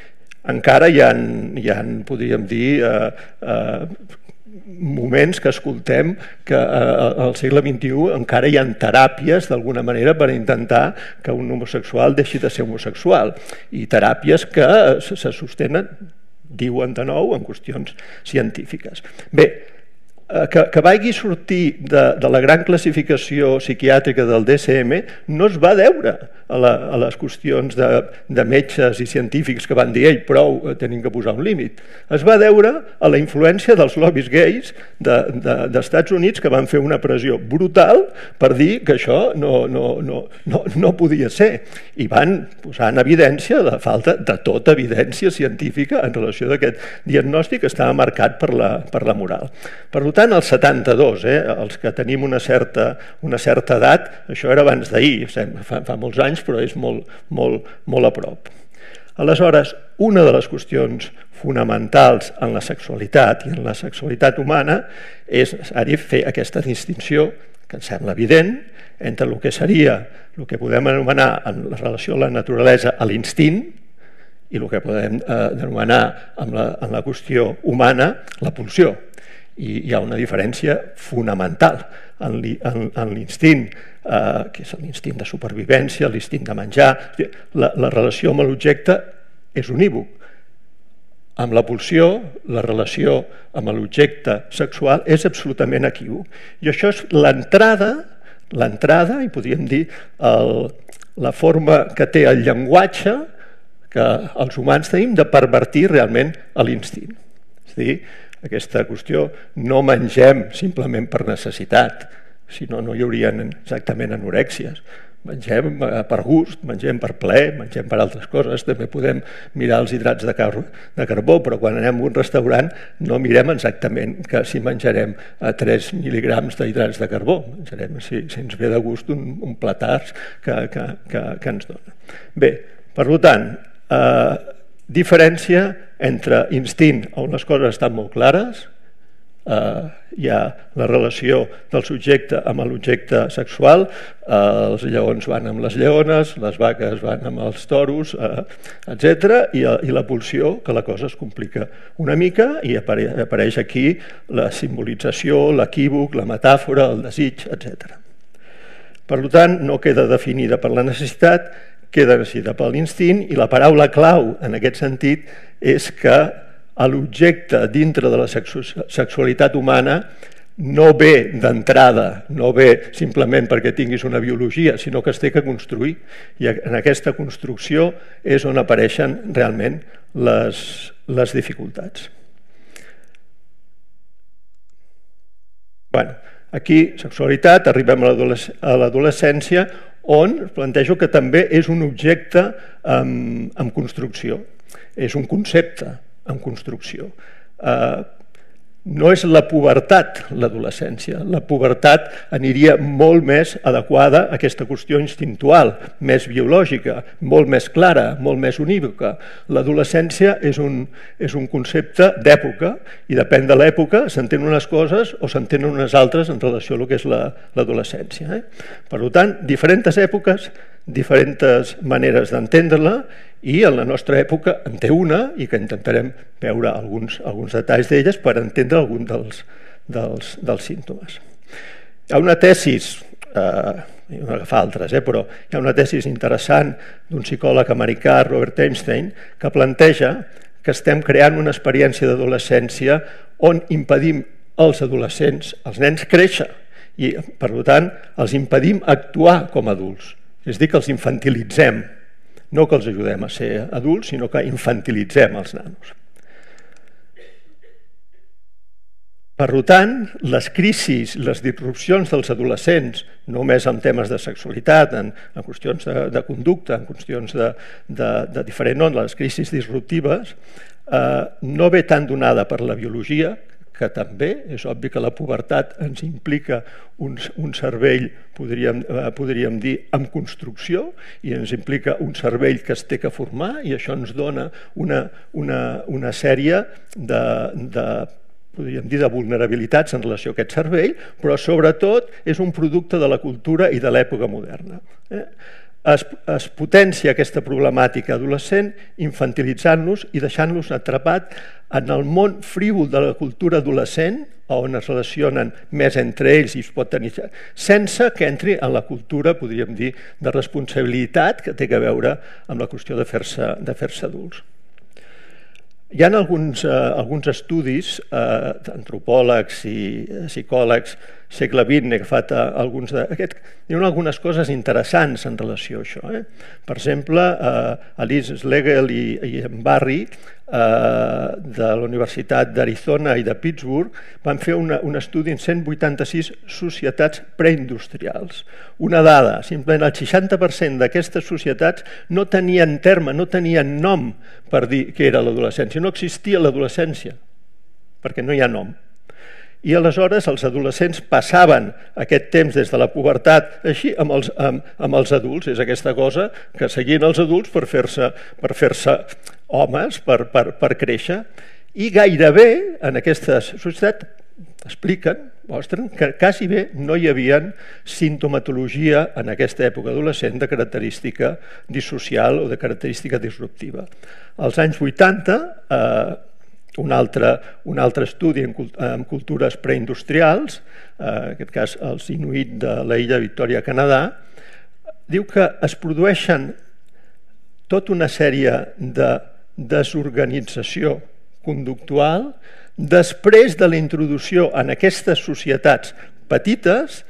Encara hi ha, hi ha podríem dir, eh, eh, moments que escoltem que al segle vint-i-u encara hi ha teràpies d'alguna manera per intentar que un homosexual deixi de ser homosexual, i teràpies que se sostenen, diuen de nou, en qüestions científiques. Bé, que, que vagi sortir de, de la gran classificació psiquiàtrica del D S M no es va deure a, la, a les qüestions de, de metges i científics que van dir ell, prou, tenim que posar un límit. Es va deure a la influència dels lobbies gais d'Estats de, de, Units, que van fer una pressió brutal per dir que això no, no, no, no, no podia ser, i van posar en evidència la falta de tota evidència científica en relació a aquest diagnòstic que estava marcat per la, per la moral. Per tant, el setanta-dos, eh, els que tenim una certa, una certa edat, això era abans d'ahir, fa, fa molts anys, però és molt, molt, molt a prop. Aleshores, una de les qüestions fonamentals en la sexualitat i en la sexualitat humana és fer aquesta distinció, que em sembla evident, entre el que seria el que podem anomenar en la relació a la naturalesa a l'instint i el que podem eh, anomenar en la, en la qüestió humana la pulsió. I hi ha una diferència fonamental en l'instint, eh, que és l'instint de supervivència, l'instint de menjar. La, la relació amb l'objecte és unívoc. Amb la pulsió, la relació amb l'objecte sexual és absolutament equívoc. I això és l'entrada, l'entrada, i podríem dir el, la forma que té el llenguatge que els humans tenim de pervertir realment l'instint. És a dir, aquesta qüestió, no mengem simplement per necessitat, si no, no hi haurien exactament anorèxies. Mengem per gust, mengem per plaer, mengem per altres coses. També podem mirar els hidrats de, car de carbó, però quan anem a un restaurant no mirem exactament que si menjarem tres mil·ligrams d'hidrats de carbó. Menjarem, si, si ens ve de gust, un, un platars que, que, que, que ens dona. Bé, per tant, eh, diferència entre instint, on les coses estan molt clares, eh, hi ha la relació del subjecte amb l'objecte sexual, eh, els lleons van amb les lleones, les vaques van amb els toros, eh, etcètera, i, i la pulsió, que la cosa es complica una mica, i apare apareix aquí la simbolització, l'equívoc, la metàfora, el desig, etcètera. Per tant, no queda definida per la necessitat, queda decidida per l'instint, i la paraula clau en aquest sentit és que l'objecte dintre de la sexualitat humana no ve d'entrada, no ve simplement perquè tinguis una biologia, sinó que es té que construir, i en aquesta construcció és on apareixen realment les, les dificultats. Bueno, aquí, sexualitat, arribem a l'adolescència, on plantejo que també és un objecte en, en construcció, és un concepte en construcció. Eh, no és la pubertat l'adolescència, la pubertat aniria molt més adequada a aquesta qüestió instintual, més biològica, molt més clara, molt més unívoca. L'adolescència és un, és un concepte d'època, i depèn de l'època s'entenen unes coses o s'entenen unes altres en relació a el que és l'adolescència. Eh? Per tant, diferents èpoques, diferents maneres d'entendre-la, i en la nostra època en té una, i que intentarem veure alguns, alguns detalls d'elles per entendre algun dels, dels, dels símptomes. Hi ha una tesis, eh, hi ha agafar altres, eh, però hi ha una tesis interessant d'un psicòleg americà, Robert Epstein, que planteja que estem creant una experiència d'adolescència on impedim als adolescents, als nens, créixer, I, per tant, els impedim actuar com a adults. És a dir, que els infantilitzem. No que els ajudem a ser adults, sinó que infantilitzem els nanos. Per tant, les crisis, les disrupcions dels adolescents, no només en temes de sexualitat, en, en qüestions de, de conducta, en qüestions de, de, de diferent ordre, les crisis disruptives, eh, no ve tan donada per la biologia, que també és obvi que la pubertat ens implica un, un cervell, podríem, eh, podríem dir, en construcció, i ens implica un cervell que es té que formar, i això ens dona una, una, una sèrie de, de podríem dir, de vulnerabilitats en relació a aquest cervell, però sobretot és un producte de la cultura i de l'època moderna. Es, es potencia aquesta problemàtica adolescent infantilitzant-los i deixant-los atrapat en el món frívol de la cultura adolescent, on es relacionen més entre ells i es pot tenir, sense que entri en la cultura, podríem dir, de responsabilitat que té a veure amb la qüestió de fer-se de fer-se adults. Hi ha alguns, eh, alguns estudis eh, d'antropòlegs i psicòlegs segle vint, he agafat alguns d'aquests, diuen algunes coses interessants en relació a això. Eh? Per exemple, eh, Alice Schlegel i, i en Barry, eh, de la Universitat d'Arizona i de Pittsburgh, van fer una, un estudi en cent vuitanta-sis societats preindustrials. Una dada, simplement el seixanta per cent d'aquestes societats no tenien terme, no tenien nom per dir què era l'adolescència, no existia l'adolescència, perquè no hi ha nom. I aleshores els adolescents passaven aquest temps des de la pubertat així amb els, amb, amb els adults. És aquesta cosa que seguien els adults per fer-se per fer-se homes, per, per, per créixer. I gairebé en aquesta societat expliquen, mostren, que quasi bé no hi havia sintomatologia en aquesta època adolescent de característica dissocial o de característica disruptiva. Als anys vuitanta, eh, Un altre, un altre estudi en, en cultures preindustrials, eh, en aquest cas els Inuit de l'illa Victòria, Canadà, diu que es produeixen tota una sèrie de desorganització conductual després de la introducció en aquestes societats petites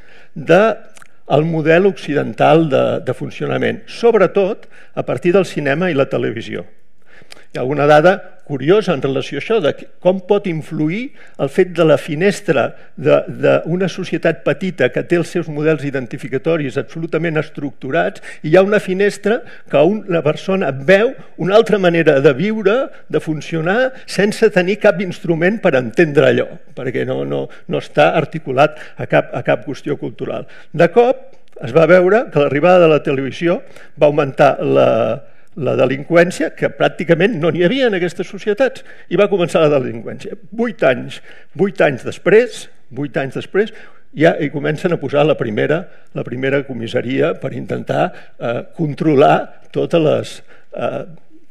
del model occidental de, de funcionament, sobretot a partir del cinema i la televisió. Hi ha alguna dada curiosa en relació a això, de com pot influir el fet de la finestra d'una societat petita que té els seus models identificatoris absolutament estructurats, i hi ha una finestra que una persona veu una altra manera de viure, de funcionar, sense tenir cap instrument per entendre allò, perquè no, no, no està articulat a cap, a cap qüestió cultural. De cop es va veure que l'arribada de la televisió va augmentar la la delinqüència, que pràcticament no n'hi havia en aquestes societats, i va començar la delinqüència. Vuit anys, vuit anys després, vuit anys després, ja hi comencen a posar la primera, la primera comissaria per intentar eh, controlar totes les eh,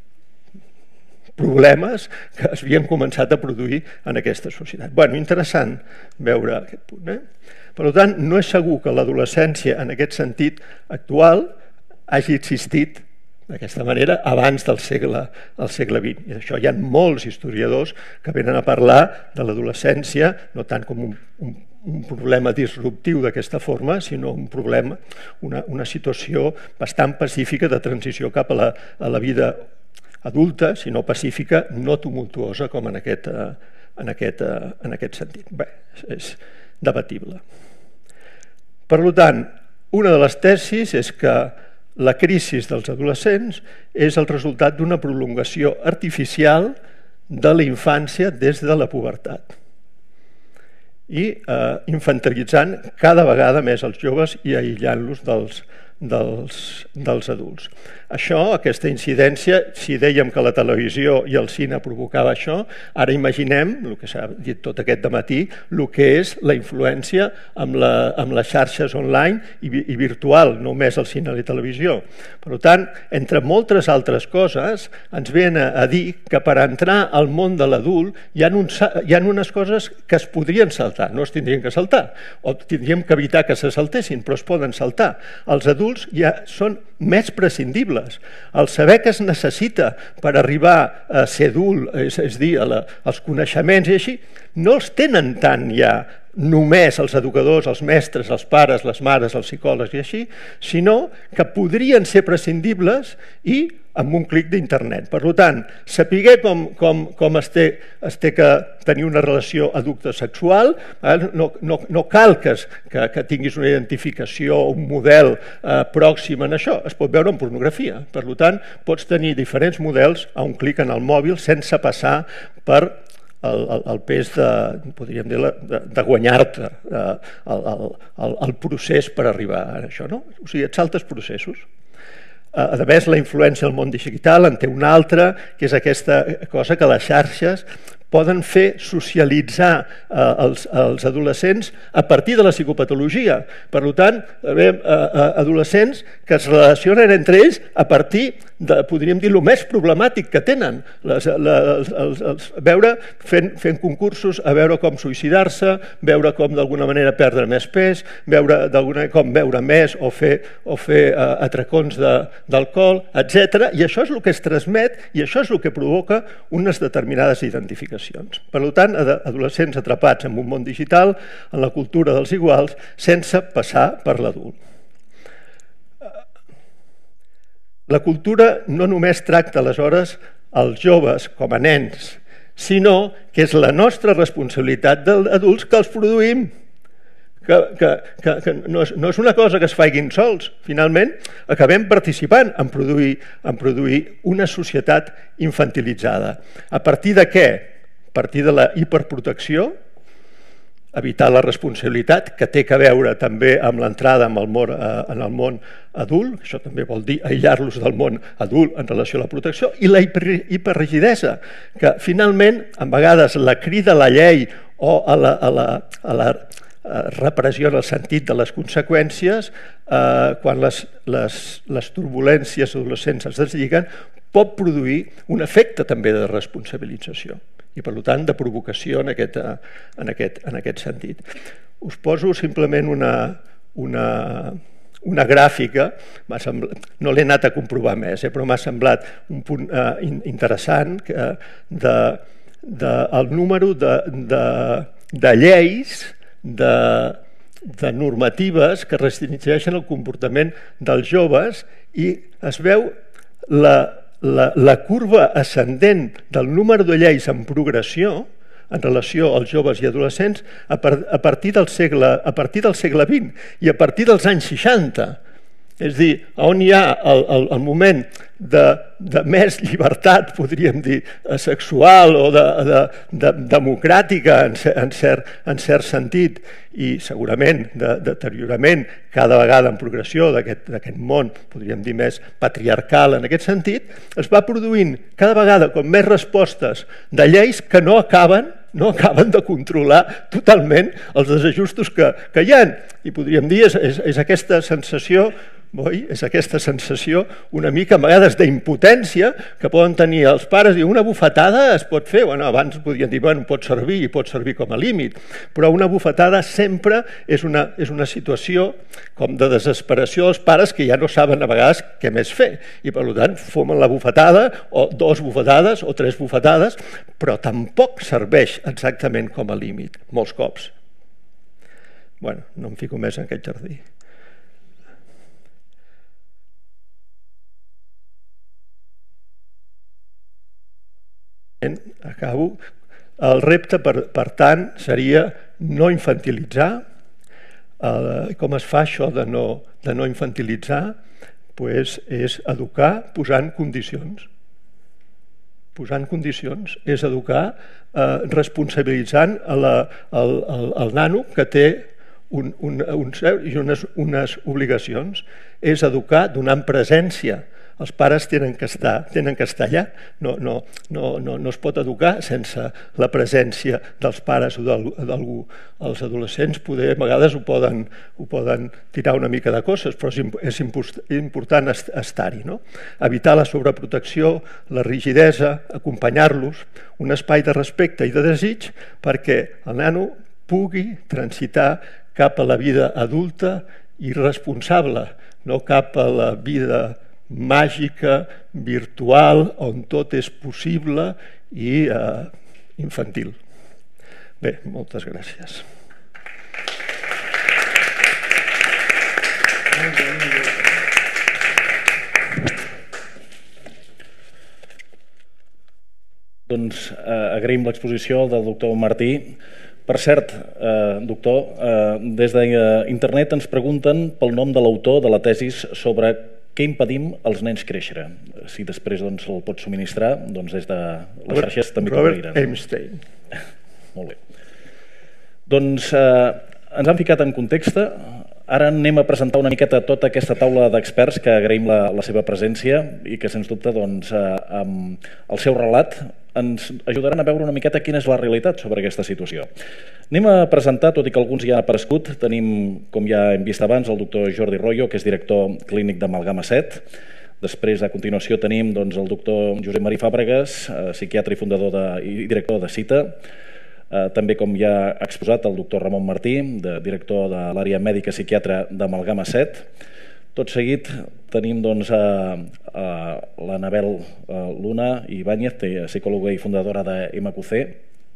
problemes que es havien començat a produir en aquesta societat. Bueno, interessant veure aquest punt. Eh? Per tant, no és segur que l'adolescència en aquest sentit actual hagi existit d'aquesta manera abans del segle, del segle vint. I d'això hi ha molts historiadors que venen a parlar de l'adolescència no tant com un, un, un problema disruptiu d'aquesta forma, sinó un problema, una, una situació bastant pacífica de transició cap a la, a la vida adulta, sinó pacífica, no tumultuosa com en aquest, en aquest, en aquest sentit. Bé, és debatible. Per tant, una de les tesis és que la crisi dels adolescents és el resultat d'una prolongació artificial de la infància des de la pubertat i eh, infantilitzant cada vegada més els joves i aïllant-los dels, dels, dels adults. Això, aquesta incidència, si dèiem que la televisió i el cine provocava això, ara imaginem, el que s'ha dit tot aquest dematí, el que és la influència amb, la, amb les xarxes online i, i virtual, no només el cine i la televisió. Per tant, entre moltes altres coses, ens ven a, a dir que per entrar al món de l'adult hi ha, uns, hi ha unes coses que es podrien saltar, no es tindrien que saltar, o tindríem que evitar que se saltessin, però es poden saltar. Els adults ja són més prescindibles. El saber que es necessita per arribar a ser adult, és, és dir, a la, als coneixements i així, no els tenen tant ja només els educadors, els mestres, els pares, les mares, els psicòlegs i així, sinó que podrien ser prescindibles i amb un clic d'internet. Per tant, saber com, com, com es, té, es té que tenir una relació adulta-sexual, eh? no, no, no cal que, que, que tinguis una identificació o un model eh, pròxim en això, es pot veure en pornografia. Per tant, pots tenir diferents models a un clic en el mòbil sense passar per el, el, el pes de, podríem dir, de, de guanyar-te eh, el, el, el procés per arribar a això, no? O sigui, et saltes processos. A més, la influència del món digital en té una altra, que és aquesta cosa que les xarxes poden fer socialitzar eh, els, els adolescents a partir de la psicopatologia. Per tant, veiem eh, adolescents que es relacionen entre ells a partir de, podríem dir, el més problemàtic que tenen. Les, les, els, els, veure, fent, fent concursos a veure com suïcidar-se, veure com d'alguna manera perdre més pes, veure d'alguna com beure més o fer, o fer eh, atracons d'alcohol, etcètera. I això és el que es transmet i això és el que provoca unes determinades identificacions. Per tant, adolescents atrapats en un món digital, en la cultura dels iguals, sense passar per l'adult. La cultura no només tracta aleshores els joves com a nens, sinó que és la nostra responsabilitat d'adults que els produïm. Que, que, que, que no, és, no és una cosa que es facin sols. Finalment, acabem participant en produir, en produir una societat infantilitzada. A partir de què? A partir de la hiperprotecció, evitar la responsabilitat, que té que veure també amb l'entrada en el món, en el món adult, això també vol dir aïllar-los del món adult en relació a la protecció, i la hiper, hiperrigidesa, que finalment, a vegades, la crida a la llei o a la, a la, a la repressió en el sentit de les conseqüències, eh, quan les, les, les turbulències adolescents es deslliguen, pot produir un efecte també de responsabilització i, per tant, de provocació en aquest, en aquest, en aquest sentit. Us poso simplement una, una, una gràfica, no l'he anat a comprovar més, eh, però m'ha semblat un punt eh, interessant que, de, de, el número de, de, de lleis, de, de normatives que restringeixen el comportament dels joves i es veu la La, la curva ascendent del número de lleis en progressió en relació als joves i adolescents a, par, a, partir del segle, a partir del segle vint i a partir dels anys seixanta. És a dir, on hi ha el, el, el moment de, de més llibertat, podríem dir, sexual o de, de, de, democràtica en, en, cert, en cert sentit i segurament de deteriorament cada vegada en progressió d'aquest món, podríem dir més patriarcal en aquest sentit, es va produint cada vegada com més respostes de lleis que no acaben no acaben de controlar totalment els desajustos que, que hi ha. I podríem dir, és, és, és aquesta sensació Oi? És aquesta sensació una mica a vegades d'impotència que poden tenir els pares i una bufetada es pot fer, bueno, abans podien dir bueno, pot servir i pot servir com a límit, però una bufetada sempre és una, és una situació com de desesperació dels pares que ja no saben a vegades què més fer i per tant fumen la bufetada o dos bufetades o tres bufetades, però tampoc serveix exactament com a límit, molts cops. Bueno, no em fico més en aquest jardí. Acabo. El repte, per, per tant, seria no infantilitzar. Eh, com es fa això de no, de no infantilitzar? Pues és educar posant condicions. Posant condicions és educar eh, responsabilitzant a la, el, el, el nano que té un, un, un, i unes, unes obligacions. És educar donant presència. Els pares tenen que estar, tenen que estar allà, no, no, no, no, no es pot educar sense la presència dels pares o d'algú. Els adolescents poder, a vegades ho poden, ho poden tirar una mica de coses, però és important estar-hi. No? Evitar la sobreprotecció, la rigidesa, acompanyar-los, un espai de respecte i de desig perquè el nano pugui transitar cap a la vida adulta i responsable, no cap a la vida màgica, virtual, on tot és possible i eh, infantil. Bé, moltes gràcies. Doncs agraïm l'exposició del doctor Martí. Per cert, doctor, des d'internet ens pregunten pel nom de l'autor de la tesis sobre què impedim als nens créixer. Si després el pot subministrar, des de les xarxes també t'ho agrairan. Robert Epstein. Molt bé. Doncs ens han ficat en context. Ara anem a presentar una miqueta tota aquesta taula d'experts que agraïm la seva presència i que, sens dubte, amb el seu relat ens ajudaran a veure una miqueta quina és la realitat sobre aquesta situació. Anem a presentar, tot i que alguns ja han aparegut, tenim, com ja hem vist abans, el doctor Jordi Royo, que és director clínic d'Amalgama set. Després, a continuació, tenim el doctor Josep Marí Fàbregas, psiquiatre i fundador i director de CITA. També, com ja ha exposat, el doctor Ramon Martí, director de l'àrea mèdica psiquiatra d'Amalgama set. Tot seguit tenim l'Anabel Luna Ibáñez, psicòloga i fundadora de ema cu ce.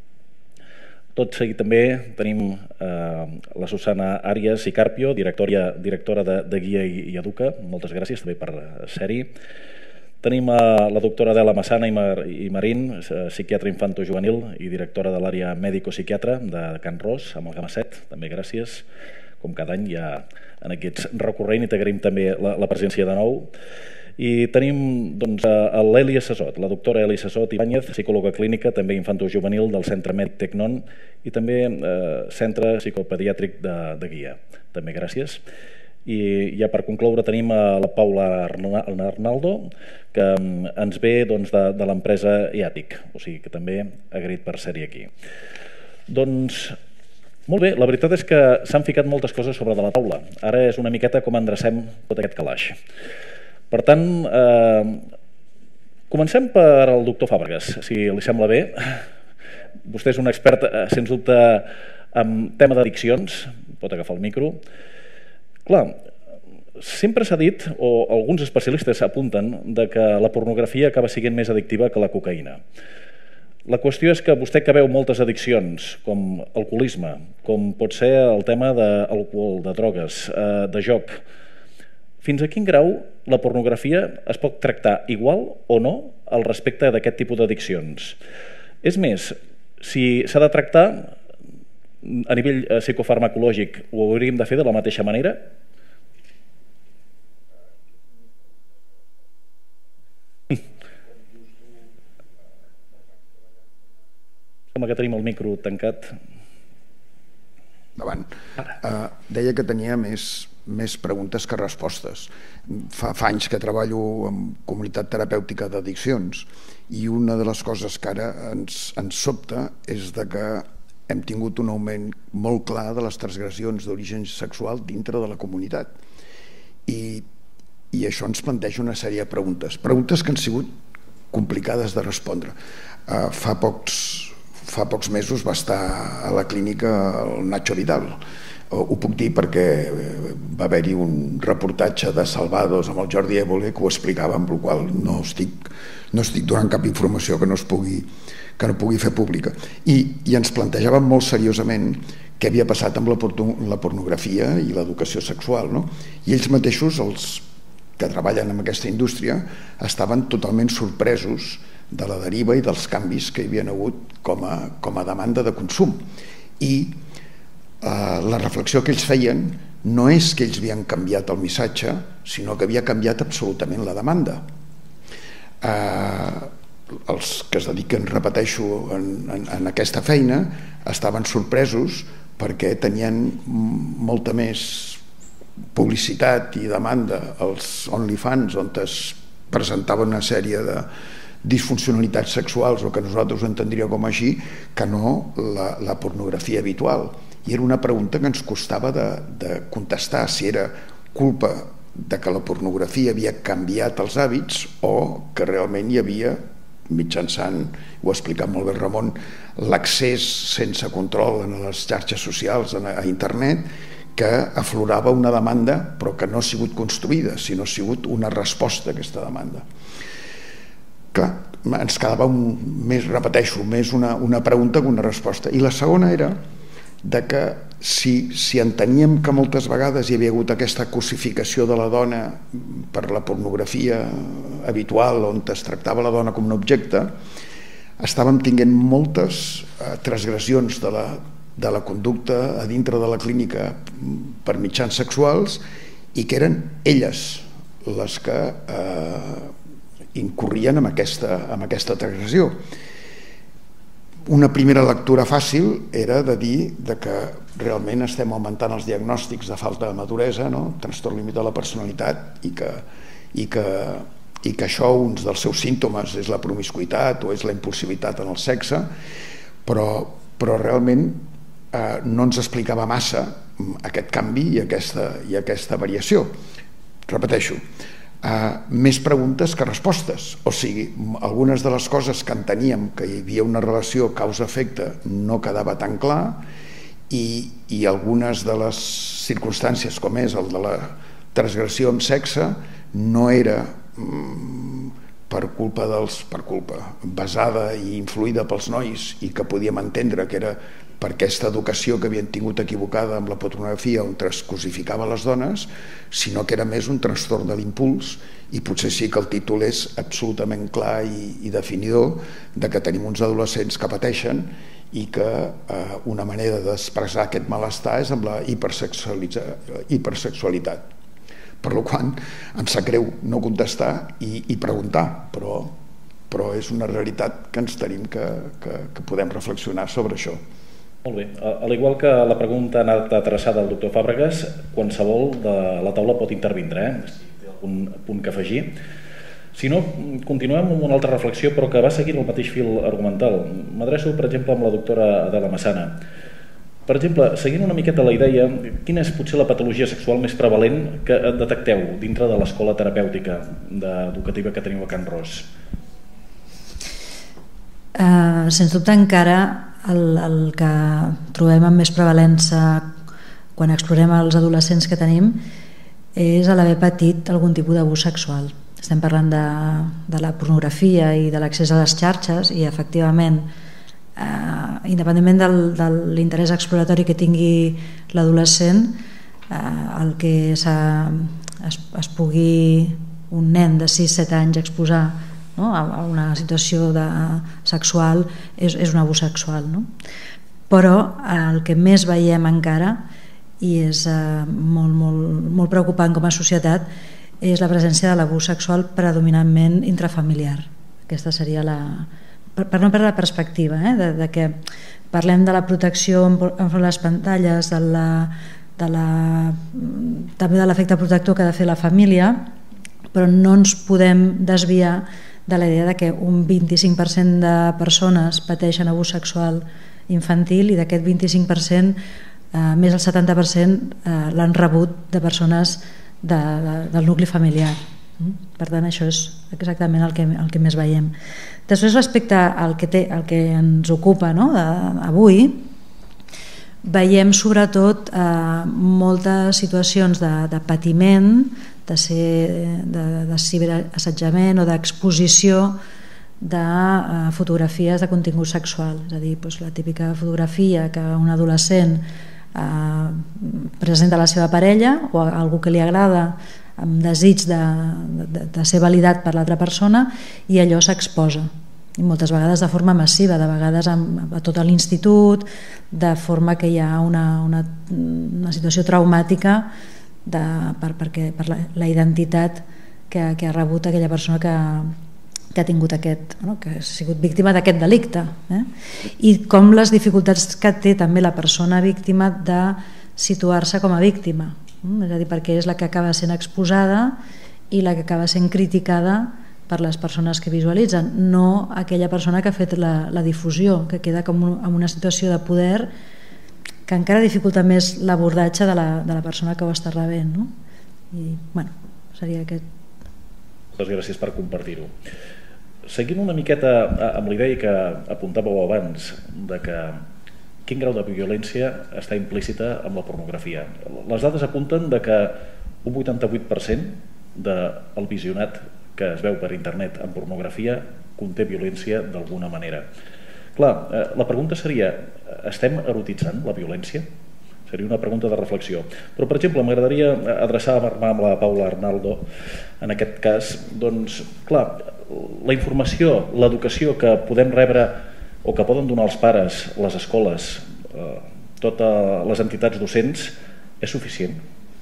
Tot seguit també tenim la Susana Arias i Carpio, directora de Guia i Educa. Moltes gràcies també per ser-hi. Tenim la doctora Adela Massana i Marín, psiquiatra infantojuvenil i directora de l'àrea mèdico-psiquiatra de Can Ros, Amalgama set. També gràcies. Com cada any ja en aquests recorrent i t'agraïm també la presència de nou. I tenim l'Eli Sassot, la doctora Eli Sassot Ibáñez, psicòloga clínica, també infantojuvenil del Centre Med Tecnon i també Centre Psicopediàtric de Guia. També gràcies. I ja per concloure tenim la Paula Arnaldo, que ens ve de l'empresa IATIC, o sigui que també agraït per ser-hi aquí. Doncs molt bé, la veritat és que s'han ficat moltes coses sobre de la taula. Ara és una miqueta com endrecem tot aquest calaix. Per tant, comencem per el doctor Fàbregas, si li sembla bé. Vostè és un expert, sens dubte, en tema d'addiccions. Pot agafar el micro. Clar, sempre s'ha dit, o alguns especialistes apunten, que la pornografia acaba sent més addictiva que la cocaïna. La qüestió és que vostè que veu moltes addiccions, com alcoholisme, com pot ser el tema d'alcohol, de drogues, de joc, fins a quin grau la pornografia es pot tractar igual o no al respecte d'aquest tipus d'addiccions? És més, si s'ha de tractar a nivell psicofarmacològic, ho hauríem de fer de la mateixa manera? Sembla que tenim el micro tancat. Davant. Deia que tenia més preguntes que respostes. Fa anys que treballo en comunitat terapèutica d'addiccions i una de les coses que ara ens sobta és que hem tingut un augment molt clar de les transgressions d'origen sexual dintre de la comunitat. I això ens planteja una sèrie de preguntes. Preguntes que han sigut complicades de respondre. Fa pocs Fa pocs mesos va estar a la clínica el Nacho Vidal. Ho puc dir perquè va haver-hi un reportatge de Salvados amb el Jordi Évole que ho explicava, amb la qual no estic donant cap informació que no es pugui que no pugui fer pública. I ens plantejàvem molt seriosament què havia passat amb la pornografia i l'educació sexual. I ells mateixos, els que treballen en aquesta indústria, estaven totalment sorpresos de la deriva i dels canvis que hi havia hagut com a demanda de consum. I la reflexió que ells feien no és que ells havien canviat el missatge, sinó que havia canviat absolutament la demanda. Els que es dediquen, repeteixo, en aquesta feina estaven sorpresos perquè tenien molta més publicitat i demanda als OnlyFans, on es presentava una sèrie de disfuncionalitats sexuals, o que nosaltres ho entendríem com així, que no la pornografia habitual. I era una pregunta que ens costava de contestar, si era culpa de que la pornografia havia canviat els hàbits o que realment hi havia, mitjançant, ho ha explicat molt bé Ramon, l'accés sense control a les xarxes socials, a internet, que aflorava una demanda però que no ha sigut construïda, sinó ha sigut una resposta a aquesta demanda. Clar, ens quedava més, repeteixo, més una pregunta que una resposta. I la segona era que si enteníem que moltes vegades hi havia hagut aquesta cosificació de la dona per la pornografia habitual, on es tractava la dona com un objecte, estàvem tinguent moltes transgressions de la, de la conducta a dintre de la clínica per mitjans sexuals i que eren elles les que eh, incorrien en aquesta, en aquesta transgressió. Una primera lectura fàcil era de dir de que realment estem augmentant els diagnòstics de falta de maduresa, no? Trastorn límit de la personalitat, i que, i, que, i que això, uns dels seus símptomes, és la promiscuïtat o és la impulsivitat en el sexe, però, però realment eh, no ens explicava massa aquest canvi i aquesta, i aquesta variació. Repeteixo, Uh, més preguntes que respostes, o sigui, algunes de les coses que enteníem que hi havia una relació causa-efecte no quedava tan clar i, i algunes de les circumstàncies, com és el de la transgressió amb sexe, no era mm, per culpa dels, per culpa, basada i influïda pels nois i que podíem entendre que era per aquesta educació que havien tingut equivocada amb la pornografia on es cosificava les dones, sinó que era més un trastorn de l'impuls, i potser sí que el títol és absolutament clar i, i definidor de que tenim uns adolescents que pateixen i que eh, una manera d'expressar aquest malestar és amb la hipersexualitat. Per la qual em sap greu no contestar i, i preguntar, però, però és una realitat que ens tenim que, que, que podem reflexionar sobre això. Molt bé. Al igual que la pregunta ha anat adreçada al doctor Fàbregas, qualsevol de la taula pot intervindre, eh? Si té algun punt que afegir. Si no, continuem amb una altra reflexió, però que va seguint el mateix fil argumental. M'adreço, per exemple, amb la doctora Adela Massana. Per exemple, seguint una miqueta la idea, quina és potser la patologia sexual més prevalent que detecteu dintre de l'escola terapèutica educativa que teniu a Can Ros? Uh, sens dubte encara el, el que trobem amb més prevalença quan explorem els adolescents que tenim és l'haver patit algun tipus d'abús sexual. Estem parlant de, de la pornografia i de l'accés a les xarxes i efectivament eh, independentment del, de l'interès exploratori que tingui l'adolescent, eh, el que es, es pugui un nen de sis set anys exposar, no, a una situació de sexual és, és un abús sexual, no? Però el que més veiem encara i és eh, molt, molt, molt preocupant com a societat és la presència de l'abús sexual predominantment intrafamiliar. Aquesta seria la... per, per no perdre la perspectiva, eh, de, de que parlem de la protecció enfront de les pantalles, de la, de la, també de l'efecte protector que ha de fer la família, però no ens podem desviar de la idea de que un vint-i-cinc per cent de persones pateixen abús sexual infantil i d'aquest vint-i-cinc per cent eh, més del setanta per cent eh, l'han rebut de persones de, de, del nucli familiar. Per tant, això és exactament el que, el que més veiem. Després, respecte al que, té, al que ens ocupa, no, de, avui, veiem sobretot eh, moltes situacions de, de patiment, de, ser, de, de ciberassetjament o d'exposició de eh, fotografies de contingut sexual. És a dir, doncs, la típica fotografia que un adolescent eh, presenta a la seva parella o a algú que li agrada amb desig de, de, de ser validat per l'altra persona i allò s'exposa. I moltes vegades de forma massiva, de vegades amb, a tot l'institut, de forma que hi ha una, una, una situació traumàtica de, per, perquè, per la, la identitat que, que ha rebut aquella persona que, que ha tingut aquest, no, que ha sigut víctima d'aquest delicte, eh? I com les dificultats que té també la persona víctima de situar-se com a víctima, eh? És a dir, perquè és la que acaba sent exposada i la que acaba sent criticada per les persones que visualitzen, no aquella persona que ha fet la, la difusió, que queda com un, en una situació de poder que encara dificulta més l'abordatge de, la, de la persona que ho està rebent, no? I, bueno, seria aquest. Moltes gràcies per compartir-ho. Seguint una miqueta amb la idea que apuntàveu abans de que quin grau de violència està implícita amb la pornografia. Les dades apunten de que un vuitanta-vuit per cent del visionat que es veu per internet en pornografia conté violència d'alguna manera. Clar, la pregunta seria, estem erotitzant la violència? Seria una pregunta de reflexió. Però, per exemple, m'agradaria adreçar-me amb la Paula Arnaldo, en aquest cas, doncs, clar, la informació, l'educació que podem rebre o que poden donar els pares, les escoles, eh, totes les entitats docents, ¿es suficient?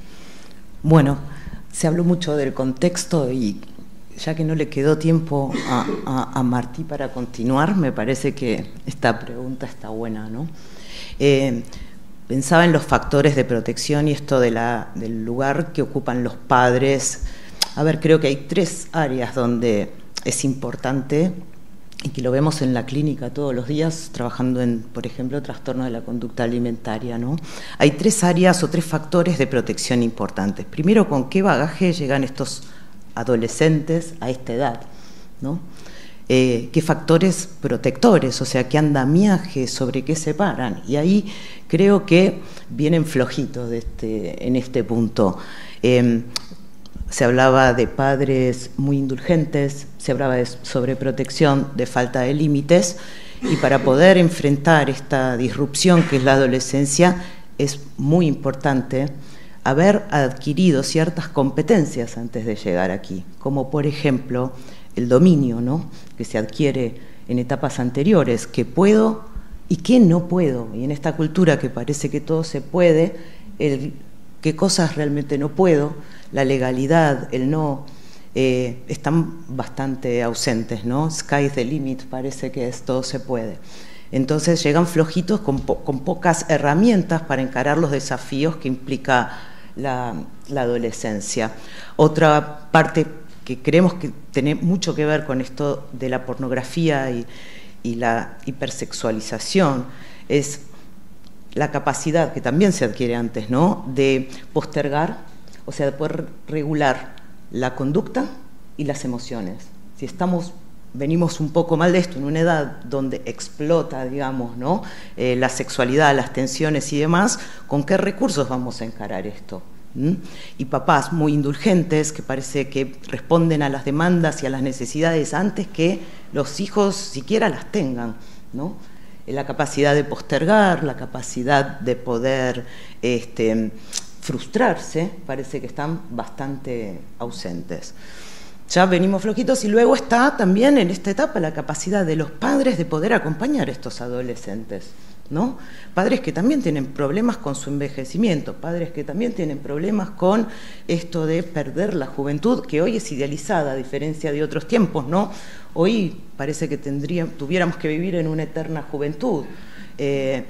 Bueno, se habló mucho del contexto y ya que no le quedó tiempo a, a, a Martí para continuar, me parece que esta pregunta está buena, ¿no? Eh, pensaba en los factores de protección y esto de la, del lugar que ocupan los padres. A ver, creo que hay tres áreas donde es importante y que lo vemos en la clínica todos los días, trabajando en, por ejemplo, trastorno de la conducta alimentaria, ¿no? Hay tres áreas o tres factores de protección importantes. Primero, ¿con qué bagaje llegan estos adolescentes a esta edad, ¿no? Eh, ¿Qué factores protectores? O sea, ¿qué andamiaje, sobre qué se paran? Y ahí creo que vienen flojitos de este, en este punto. Eh, Se hablaba de padres muy indulgentes, se hablaba de sobreprotección, de falta de límites, y para poder enfrentar esta disrupción que es la adolescencia es muy importante haber adquirido ciertas competencias antes de llegar aquí, como por ejemplo el dominio, ¿no?, que se adquiere en etapas anteriores, qué puedo y qué no puedo, y en esta cultura que parece que todo se puede, el qué cosas realmente no puedo, la legalidad, el no, eh, están bastante ausentes, ¿no? Sky's the limit, parece que es, todo se puede. Entonces llegan flojitos con, po con pocas herramientas para encarar los desafíos que implica la, la adolescencia. Otra parte que creemos que tiene mucho que ver con esto de la pornografía y, y la hipersexualización es la capacidad, que también se adquiere antes, ¿no?, de postergar, o sea, de poder regular la conducta y las emociones. Si estamos, venimos un poco mal de esto, en una edad donde explota, digamos, ¿no?, eh, la sexualidad, las tensiones y demás, ¿con qué recursos vamos a encarar esto? ¿Mm? Y papás muy indulgentes, que parece que responden a las demandas y a las necesidades antes que los hijos siquiera las tengan, ¿no? La capacidad de postergar, la capacidad de poder este, frustrarse, parece que están bastante ausentes. Ya venimos flojitos y luego está también en esta etapa la capacidad de los padres de poder acompañar a estos adolescentes, ¿no? Padres que también tienen problemas con su envejecimiento, padres que también tienen problemas con esto de perder la juventud, que hoy es idealizada a diferencia de otros tiempos, ¿no? Hoy parece que tendríamos, tuviéramos que vivir en una eterna juventud. Eh,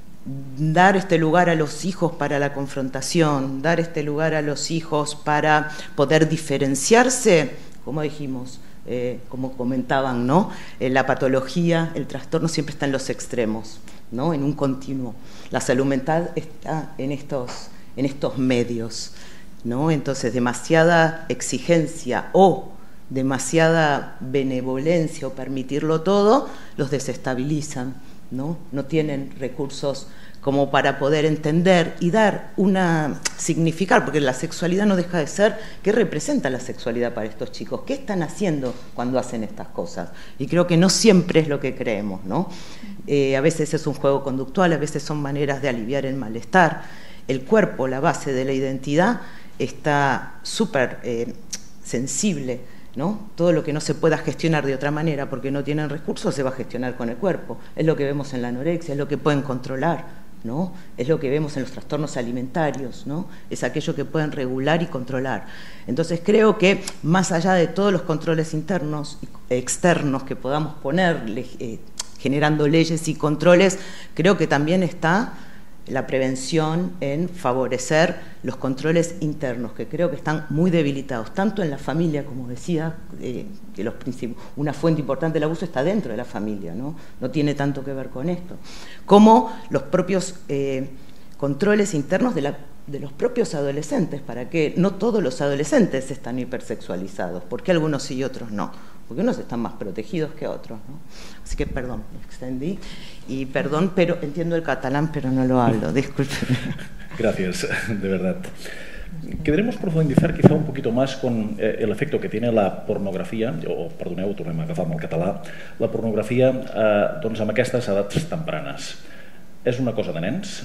dar este lugar a los hijos para la confrontación, dar este lugar a los hijos para poder diferenciarse, como dijimos, eh, como comentaban, ¿no? Eh, la patología, el trastorno siempre está en los extremos, ¿no?, en un continuo. La salud mental está en estos, en estos medios, ¿no? Entonces, demasiada exigencia o demasiada benevolencia o permitirlo todo, los desestabilizan, ¿no? No tienen recursos como para poder entender y dar una, significar, porque la sexualidad no deja de ser, ¿qué representa la sexualidad para estos chicos? ¿Qué están haciendo cuando hacen estas cosas? Y creo que no siempre es lo que creemos, ¿no? Eh, a veces es un juego conductual, a veces son maneras de aliviar el malestar. El cuerpo, la base de la identidad, está súper eh, sensible, ¿no? Todo lo que no se pueda gestionar de otra manera porque no tienen recursos se va a gestionar con el cuerpo. Es lo que vemos en la anorexia, es lo que pueden controlar, ¿no? Es lo que vemos en los trastornos alimentarios, ¿no? Es aquello que pueden regular y controlar. Entonces creo que más allá de todos los controles internos y externos que podamos poner, eh, generando leyes y controles, creo que también está la prevención en favorecer los controles internos, que creo que están muy debilitados, tanto en la familia, como decía, eh, que los una fuente importante del abuso está dentro de la familia, ¿no? No tiene tanto que ver con esto, como los propios eh, controles internos de, la, de los propios adolescentes, para que no todos los adolescentes están hipersexualizados, porque algunos sí y otros no, porque unos están más protegidos que otros, ¿no? Así que perdón, me extendí, y perdón, pero entiendo el catalán, pero no lo hablo, disculpen. Gracias, de verdad. Queremos profundizar quizá un poquito más con eh, el efecto que tiene la pornografia, o perdoneu, tornem a agafar amb el català, la pornografia eh, doncs amb aquestes edats tempranes. És una cosa de nens?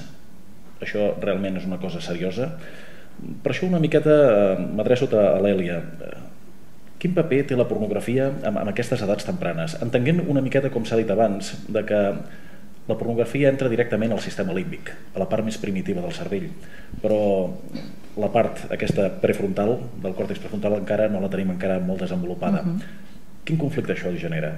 Això realment és una cosa seriosa? Per això una miqueta eh, m'adreço a l'Èlia. quin paper té la pornografia en aquestes edats tempranes? Entenguent una miqueta, com s'ha dit abans, de que la pornografia entra directament al sistema límbic, a la part més primitiva del cervell, però la part aquesta prefrontal, del còrtex prefrontal, encara no la tenim encara molt desenvolupada. Uh-huh. Quin conflicte això genera?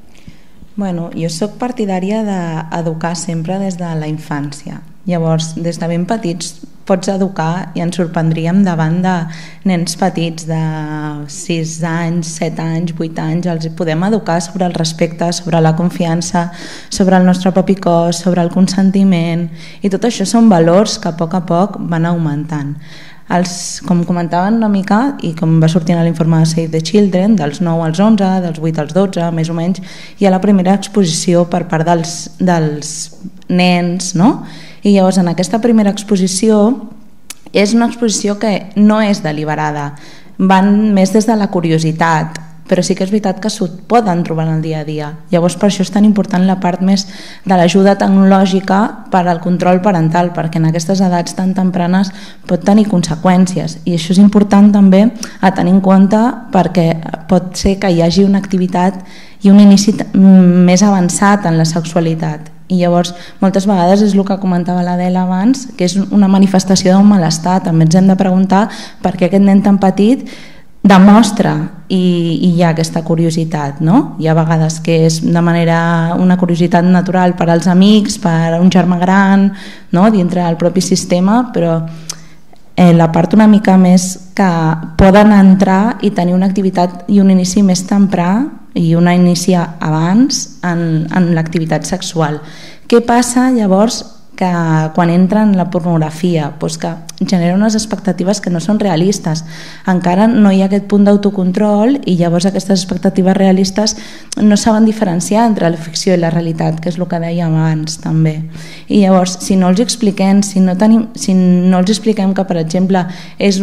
Bueno, jo soc partidària d'educar sempre des de la infància. Llavors, des de ben petits pots educar i ens sorprendríem davant de nens petits de sis anys, set anys, vuit anys, els podem educar sobre el respecte, sobre la confiança, sobre el nostre propi cos, sobre el consentiment, i tot això són valors que a poc a poc van augmentant. Els, com comentaven una mica, i com va sortint a l'informe de Save the Children, dels nou als onze, dels vuit als dotze, més o menys, hi ha la primera exposició per part dels, dels nens, no? I llavors en aquesta primera exposició és una exposició que no és deliberada, van més des de la curiositat, però sí que és veritat que s'ho poden trobar en el dia a dia. Llavors per això és tan important la part més de l'ajuda tecnològica per al control parental, perquè en aquestes edats tan tempranes pot tenir conseqüències, i això és important també a tenir en compte, perquè pot ser que hi hagi una activitat i un inici més avançat en la sexualitat. I llavors moltes vegades és el que comentava l'Adela abans, que és una manifestació d'un malestar. També ens hem de preguntar per què aquest nen tan petit demostra i, i hi ha aquesta curiositat, no? Hi ha vegades que és de manera una curiositat natural per als amics, per un germà gran, no? Dintre del propi sistema, però eh, la part una mica més que poden entrar i tenir una activitat i un inici més temprà i una inici abans en, en l'activitat sexual. Què passa llavors que quan entra en la pornografia? Pues que genera unes expectatives que no són realistes. Encara no hi ha aquest punt d'autocontrol i llavors aquestes expectatives realistes no saben diferenciar entre la ficció i la realitat, que és el que dèiem abans també. I llavors, si no els expliquem, si no, tenim, si no els expliquem que, per exemple, és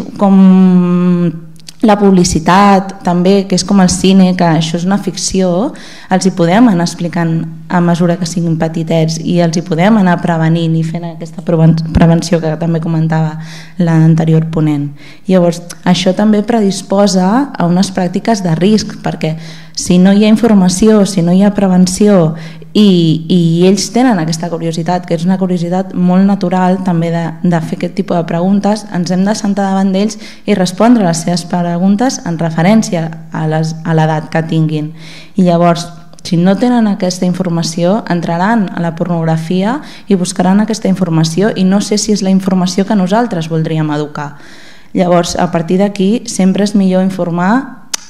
com la publicitat també, que és com el cine, que això és una ficció, els hi podem anar explicant a mesura que siguin petitets i els hi podem anar prevenint i fent aquesta prevenció que també comentava l'anterior ponent. Llavors, això també predisposa a unes pràctiques de risc, perquè si no hi ha informació, si no hi ha prevenció i, i ells tenen aquesta curiositat, que és una curiositat molt natural també de, de fer aquest tipus de preguntes, ens hem de sentar davant d'ells i respondre les seves preguntes en referència a l'edat que tinguin. I llavors, si no tenen aquesta informació, entraran a la pornografia i buscaran aquesta informació i no sé si és la informació que nosaltres voldríem educar. Llavors, a partir d'aquí, sempre és millor informar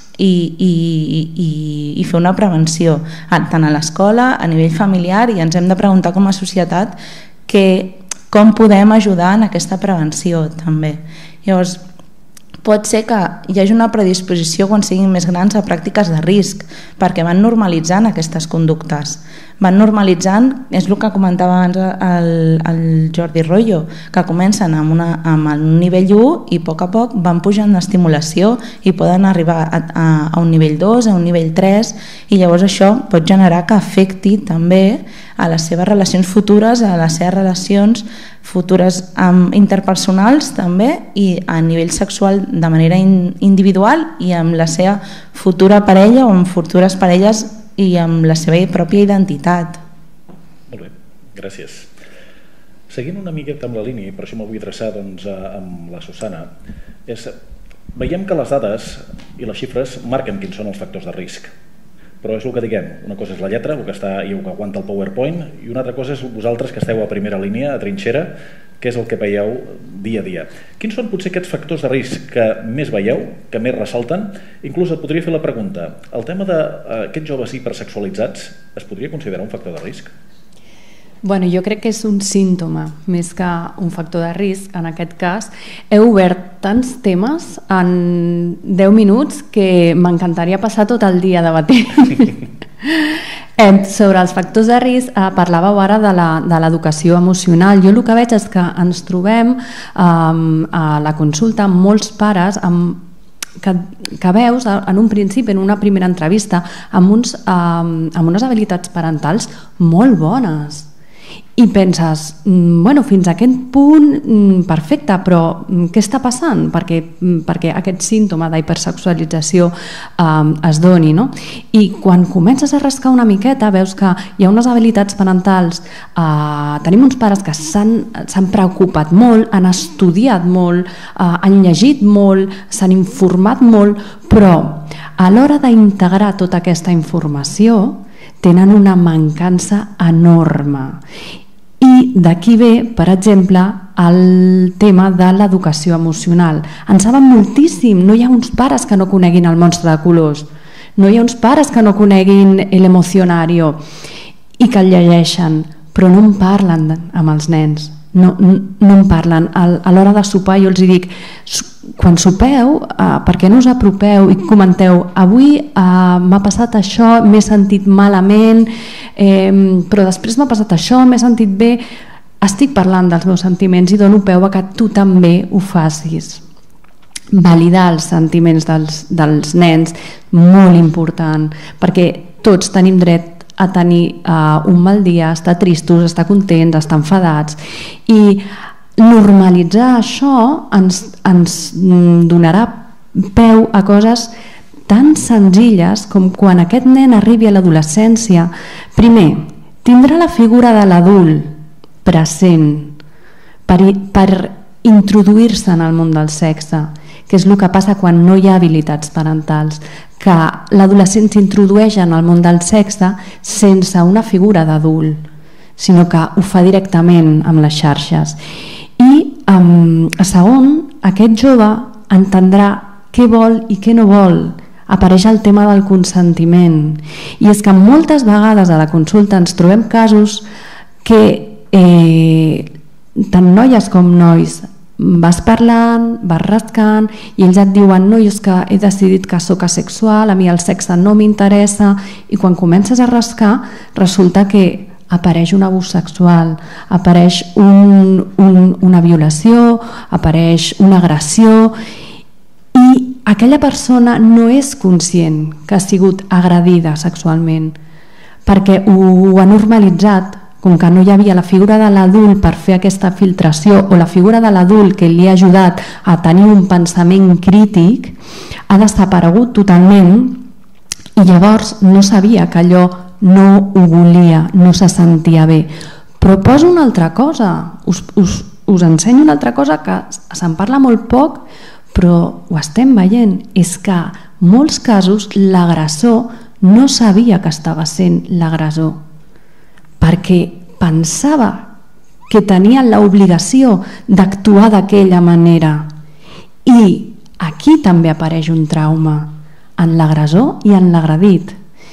I, i, i, i fer una prevenció tant a l'escola, a nivell familiar, i ens hem de preguntar com a societat que, com podem ajudar en aquesta prevenció també. Llavors, pot ser que hi hagi una predisposició quan siguin més grans a pràctiques de risc, perquè van normalitzant aquestes conductes. Van normalitzant, és el que comentava abans el, el Jordi Royo, que comencen amb, una, amb un nivell u i a poc a poc van pujant l'estimulació i poden arribar a, a, a un nivell dos, a un nivell tres, i llavors això pot generar que afecti també a les seves relacions futures, a les seves relacions futures um, interpersonals també, i a nivell sexual de manera in, individual i amb la seva futura parella o amb futures parelles i amb la seva pròpia identitat. Molt bé, gràcies. Seguint una miqueta amb la línia, per això m'ho vull adreçar doncs, amb la Susana, és, veiem que les dades i les xifres marquen quins són els factors de risc, però és el que diguem, una cosa és la lletra, el que està i el que aguanta el PowerPoint, i una altra cosa és vosaltres que esteu a primera línia, a trinxera, que és el que veieu dia a dia. Quins són potser aquests factors de risc que més veieu, que més ressalten? Inclús et podria fer la pregunta, el tema d'aquests joves hipersexualitzats es podria considerar un factor de risc? Bueno, jo crec que és un símptoma més que un factor de risc. En aquest cas, he obert tants temes en deu minuts que m'encantaria passar tot el dia debatent. Eh, sobre els factors de risc, eh, parlàveu ara de l'educació emocional. Jo el que veig és que ens trobem eh, a la consulta amb molts pares amb Que, que veus en un principi, en una primera entrevista, amb, uns, eh, amb unes habilitats parentals molt bones I penses, bueno, fins a aquest punt, perfecte, però què està passant perquè, perquè aquest símptoma d'hipersexualització eh, es doni, no? I quan comences a rascar una miqueta veus que hi ha unes habilitats parentals, eh, tenim uns pares que s'han preocupat molt, han estudiat molt, eh, han llegit molt, s'han informat molt, però a l'hora d'integrar tota aquesta informació tenen una mancança enorme. I d'aquí ve, per exemple, el tema de l'educació emocional. En saben moltíssim, no hi ha uns pares que no coneguin el monstre de colors, no hi ha uns pares que no coneguin l'emocionario i que el llegeixen, però no en parlen amb els nens, no, no en parlen. A l'hora de sopar jo els dic, quan sopeu, eh, per què no us apropeu i comenteu, avui eh, m'ha passat això, m'he sentit malament, eh, però després m'ha passat això, m'he sentit bé, estic parlant dels meus sentiments i dono peu a que tu també ho facis. Validar els sentiments dels, dels nens, molt important, perquè tots tenim dret a tenir uh, un mal dia, estar tristos, estar contents, estar enfadats, i normalitzar això ens, ens donarà peu a coses tan senzilles com quan aquest nen arribi a l'adolescència, primer, tindrà la figura de l'adult present per, per introduir-se en el món del sexe, que és el que passa quan no hi ha habilitats parentals, que l'adolescent s'introdueix en el món del sexe sense una figura d'adult, sinó que ho fa directament amb les xarxes. I um, segon, aquest jove entendrà què vol i què no vol. Apareix el tema del consentiment. I és que moltes vegades a la consulta ens trobem casos que eh, tant noies com nois vas parlant, vas rascant i ells et diuen, no, jo és que he decidit que sóc asexual, a mi el sexe no m'interessa, i quan comences a rascar resulta que apareix un abús sexual, apareix un, un, una violació, apareix una agressió, i aquella persona no és conscient que ha sigut agredida sexualment perquè ho, ho ha normalitzat. Com que no hi havia la figura de l'adult per fer aquesta filtració o la figura de l'adult que li ha ajudat a tenir un pensament crític, ha desaparegut totalment i llavors no sabia que allò no ho volia, no se sentia bé. Però poso una altra cosa, us, us, us ensenyo una altra cosa que se'n parla molt poc, però ho estem veient, és que en molts casos l'agressor no sabia que estava sent l'agressor, perquè pensava que tenia l'obligació d'actuar d'aquella manera. I aquí també apareix un trauma, en l'agressor i en l'agredit.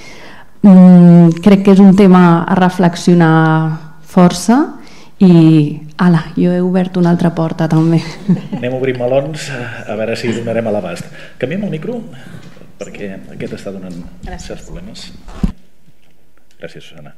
Mm, crec que és un tema a reflexionar força i ala, jo he obert una altra porta també. Anem a obrir melons, a veure si donarem a l'abast. Canviem el micro, perquè aquest està donant certs problemes. Gràcies, Susana.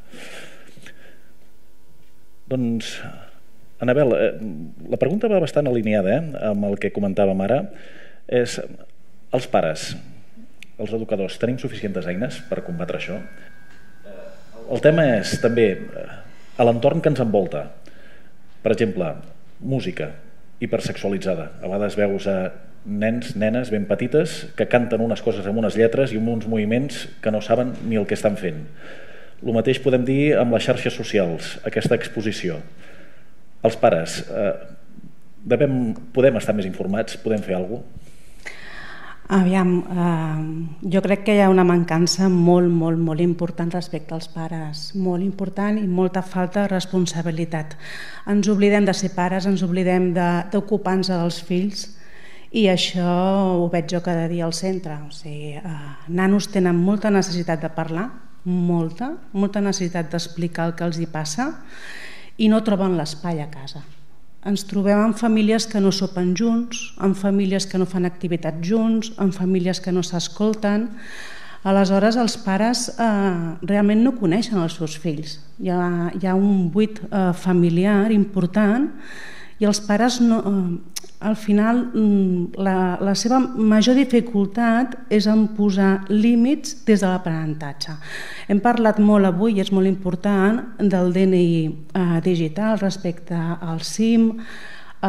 Doncs, Anabel, la pregunta va bastant alineada eh, amb el que comentàvem ara. És, els pares, els educadors, tenim suficients eines per combatre això? El tema és també a l'entorn que ens envolta. Per exemple, música hipersexualitzada. A vegades veus a nens, nenes ben petites que canten unes coses amb unes lletres i amb uns moviments que no saben ni el que estan fent. El mateix podem dir amb les xarxes socials, aquesta exposició. Els pares, eh, devem, podem estar més informats, podem fer alguna cosa? Aviam, eh, jo crec que hi ha una mancança molt, molt, molt important respecte als pares, molt important i molta falta de responsabilitat. Ens oblidem de ser pares, ens oblidem d'ocupar-nos dels fills i això ho veig jo cada dia al centre. O sigui, eh, nanos tenen molta necessitat de parlar, molta, molta necessitat d'explicar el que els hi passa i no troben l'espai a casa. Ens trobem en famílies que no sopen junts, en famílies que no fan activitats junts, en famílies que no s'escolten. Aleshores, els pares eh, realment no coneixen els seus fills. Hi ha, hi ha un buit eh, familiar important I els pares, no, al final, la, la seva major dificultat és en posar límits des de l'aprenentatge. Hem parlat molt avui, i és molt important, del D N I eh, digital respecte al SIM, eh,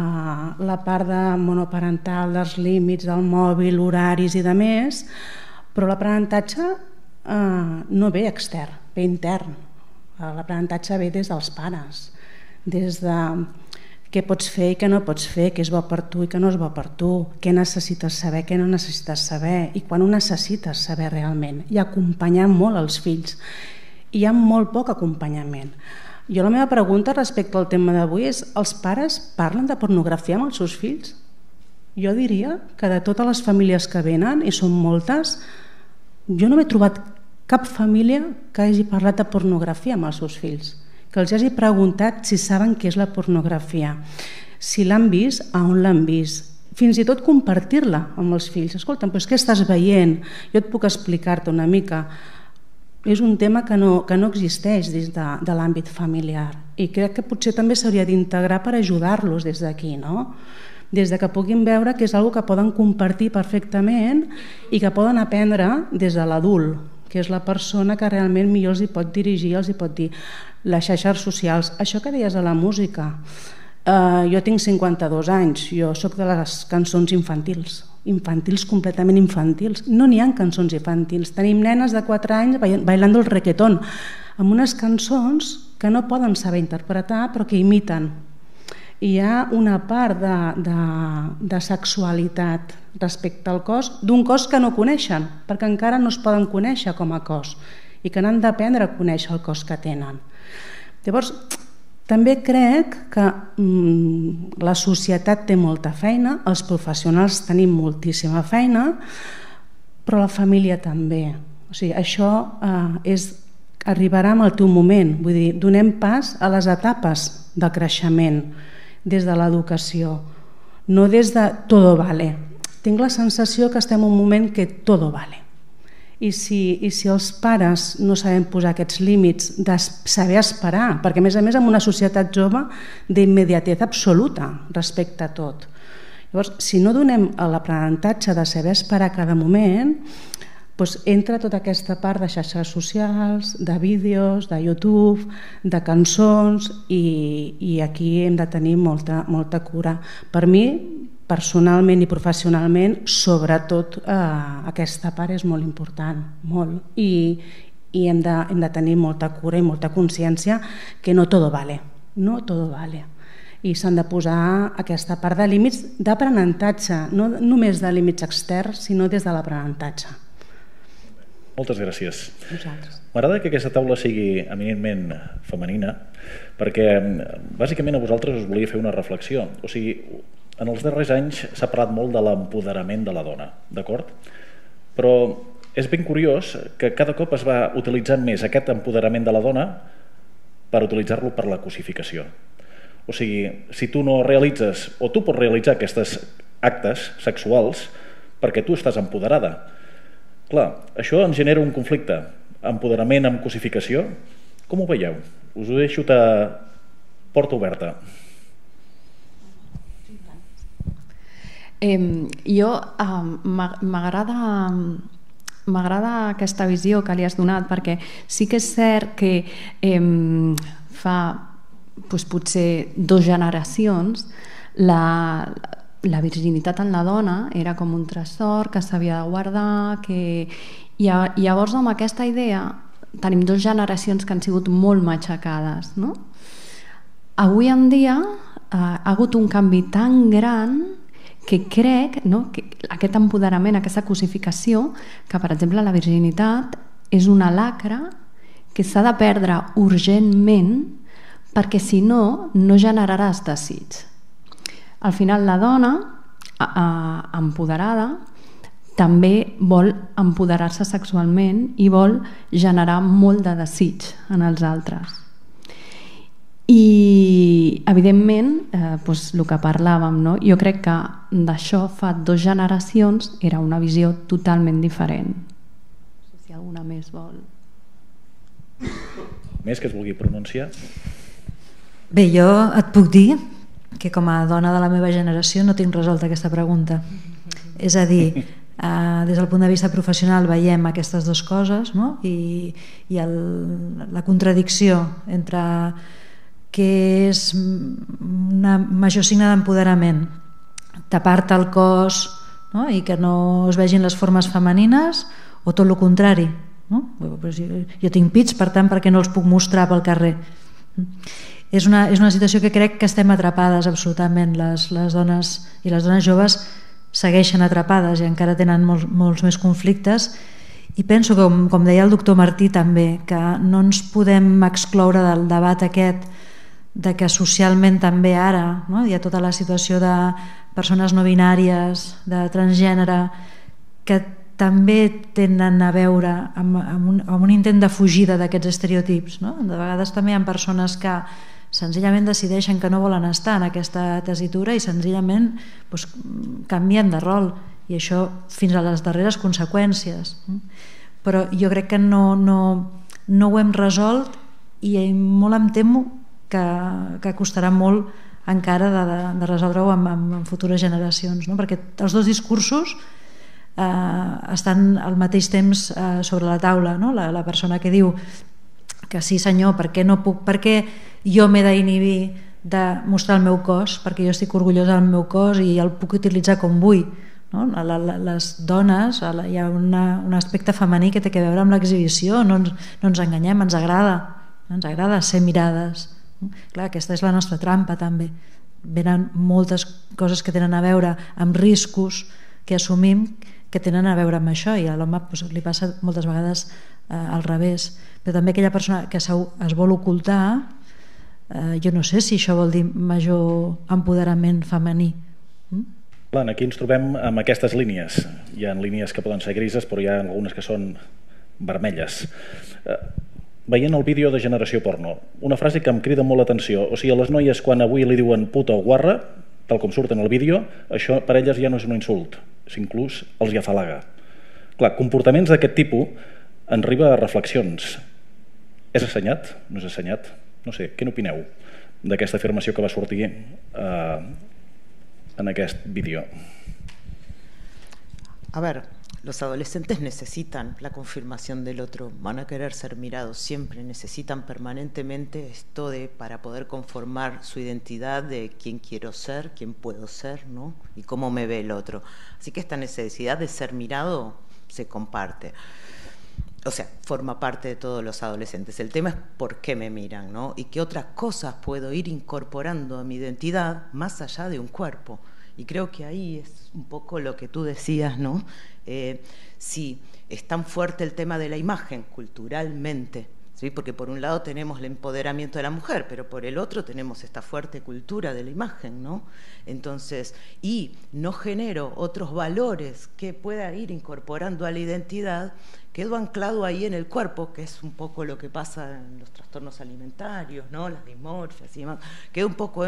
la part de monoparental, dels límits, del mòbil, horaris i de més, però l'aprenentatge eh, no ve extern, ve intern. L'aprenentatge ve des dels pares, des de què pots fer i què no pots fer, què és bo per tu i què no és bo per tu, què necessites saber, què no necessites saber i quan ho necessites saber realment, i acompanyar molt els fills. I hi ha molt poc acompanyament. Jo la meva pregunta respecte al tema d'avui és: els pares parlen de pornografia amb els seus fills? Jo diria que de totes les famílies que venen, i són moltes, jo no m'he trobat cap família que hagi parlat de pornografia amb els seus fills, que els hagi preguntat si saben què és la pornografia, si l'han vist, a on l'han vist, fins i tot compartir-la amb els fills. Escolta, però què estàs veient? Jo et puc explicar-te una mica. És un tema que no, que no existeix des de, de l'àmbit familiar, i crec que potser també s'hauria d'integrar per ajudar-los des d'aquí, no? Des de que puguin veure que és una cosa que poden compartir perfectament i que poden aprendre des de l'adult, que és la persona que realment millor els hi pot dirigir, els hi pot dir. Les xarxes socials, això que deies de la música, eh, jo tinc cinquanta-dos anys, jo sóc de les cançons infantils, infantils completament infantils, no n'hi ha cançons infantils, tenim nenes de quatre anys bailando el reggaeton, amb unes cançons que no poden saber interpretar però que imiten. Hi ha una part de, de, de sexualitat respecte al cos, d'un cos que no coneixen, perquè encara no es poden conèixer com a cos i que n'han d'aprendre a conèixer el cos que tenen. Llavors, també crec que mm, la societat té molta feina, els professionals tenim moltíssima feina, però la família també. O sigui, això eh, és, arribarà en el teu moment, vull dir, donem pas a les etapes del creixement, des de l'educació, no des de todo vale. Tinc la sensació que estem en un moment que todo vale. I si, i si els pares no sabem posar aquests límits de saber esperar, perquè a més a més en una societat jove d'immediatesa absoluta respecte a tot. Llavors, si no donem l'aprenentatge de saber esperar cada moment, doncs entra tota aquesta part de xarxes socials, de vídeos, de YouTube, de cançons, i, i aquí hem de tenir molta, molta cura. Per mi, personalment i professionalment, sobretot eh, aquesta part és molt important, molt, i, i hem, de, hem de tenir molta cura i molta consciència que no todo vale, no todo vale. I s'han de posar aquesta part de límits d'aprenentatge, no només de límits externs, sinó des de l'aprenentatge. Moltes gràcies. M'agrada que aquesta taula sigui eminentment femenina perquè bàsicament a vosaltres us volia fer una reflexió. O sigui, en els darrers anys s'ha parlat molt de l'empoderament de la dona, d'acord? Però és ben curiós que cada cop es va utilitzant més aquest empoderament de la dona per utilitzar-lo per la cosificació. O sigui, si tu no realitzes, o tu pots realitzar aquests actes sexuals perquè tu estàs empoderada. Clar, això ens genera un conflicte. Empoderament amb cosificació, com ho veieu? Us ho deixo a porta oberta. Eh, jo eh, m'agrada m'agrada aquesta visió que li has donat, perquè sí que és cert que eh, fa doncs, potser dues generacions la la virginitat en la dona era com un tresor que s'havia de guardar, que... i llavors amb aquesta idea tenim dues generacions que han sigut molt matxacades, no? Avui en dia eh, ha hagut un canvi tan gran que crec, no, que aquest empoderament, aquesta cosificació, que per exemple la virginitat és una lacra que s'ha de perdre urgentment perquè si no, no generaràs desig. Al final la dona empoderada també vol empoderar-se sexualment i vol generar molt de desig en els altres. I evidentment, eh, doncs, el que parlàvem, no? Jo crec que d'això fa dues generacions era una visió totalment diferent. No sé si alguna més vol. Més que es vulgui pronunciar? Bé, jo et puc dir, que com a dona de la meva generació no tinc resolta aquesta pregunta. És a dir, eh, des del punt de vista professional veiem aquestes dues coses, no? i, i el, la contradicció entre què és un major signe d'empoderament, tapar-te el cos, no? I que no es vegin les formes femenines, o tot el contrari, no? Jo, jo tinc pits, per tant, perquè no els puc mostrar pel carrer. És una, és una situació que crec que estem atrapades absolutament. Les, les dones i les dones joves segueixen atrapades i encara tenen molts, molts més conflictes, i penso, com, com deia el doctor Martí també, que no ens podem excloure del debat aquest de que socialment també ara, no? Hi ha tota la situació de persones no binàries, de transgènere, que també tenen a veure amb, amb, un, amb un intent de fugida d'aquests estereotips, no? De vegades també hi ha persones que senzillament decideixen que no volen estar en aquesta tessitura i senzillament doncs, canvien de rol, i això fins a les darreres conseqüències. Però jo crec que no, no, no ho hem resolt, i molt em temo que, que costarà molt encara de, de, de resoldre-ho en, en futures generacions, no? Perquè els dos discursos eh, estan al mateix temps eh, sobre la taula, no? La, la persona que diu que sí senyor, per què no puc, per què jo m'he d'inhibir de mostrar el meu cos, perquè jo estic orgullosa del meu cos i el puc utilitzar com vull, no? La, la, les dones, hi ha una, un aspecte femení que té a veure amb l'exhibició, no, ens, no ens enganyem, ens agrada, ens agrada ser mirades. Clar, aquesta és la nostra trampa també. Venen moltes coses que tenen a veure amb riscos que assumim que tenen a veure amb això, i a l'home doncs, li passa moltes vegades eh, al revés. Però també aquella persona que es vol ocultar, eh, jo no sé si això vol dir major empoderament femení. Mm? Aquí ens trobem amb aquestes línies. Hi ha línies que poden ser grises, però hi ha algunes que són vermelles. Eh, veient el vídeo de Generació Porno, una frase que em crida molt l'atenció, o sigui, a les noies quan avui li diuen puta o guarra, tal com surt en el vídeo, això per elles ja no és un insult, inclús els hi afalaga. Clar, comportaments d'aquest tipus ens arriba a reflexions. És assenyat? No és assenyat? No sé, què n'opineu d'aquesta afirmació que va sortir eh, en aquest vídeo? A ver, los adolescentes necesitan la confirmación del otro, van a querer ser mirados siempre, necesitan permanentemente esto de para poder conformar su identidad de quién quiero ser, quién puedo ser, ¿no? Y cómo me ve el otro. Así que esta necesidad de ser mirado se comparte. O sea, forma parte de todos los adolescentes. El tema es por qué me miran, ¿no? Y qué otras cosas puedo ir incorporando a mi identidad más allá de un cuerpo. Y creo que ahí es un poco lo que tú decías, ¿no? Eh, sí, es tan fuerte el tema de la imagen culturalmente, ¿sí? Porque por un lado tenemos el empoderamiento de la mujer, pero por el otro tenemos esta fuerte cultura de la imagen, ¿no? Entonces, y no genero otros valores que pueda ir incorporando a la identidad, quedo anclado ahí en el cuerpo, que es un poco lo que pasa en los trastornos alimentarios, ¿no? Las dismorfias y demás, quedo un poco...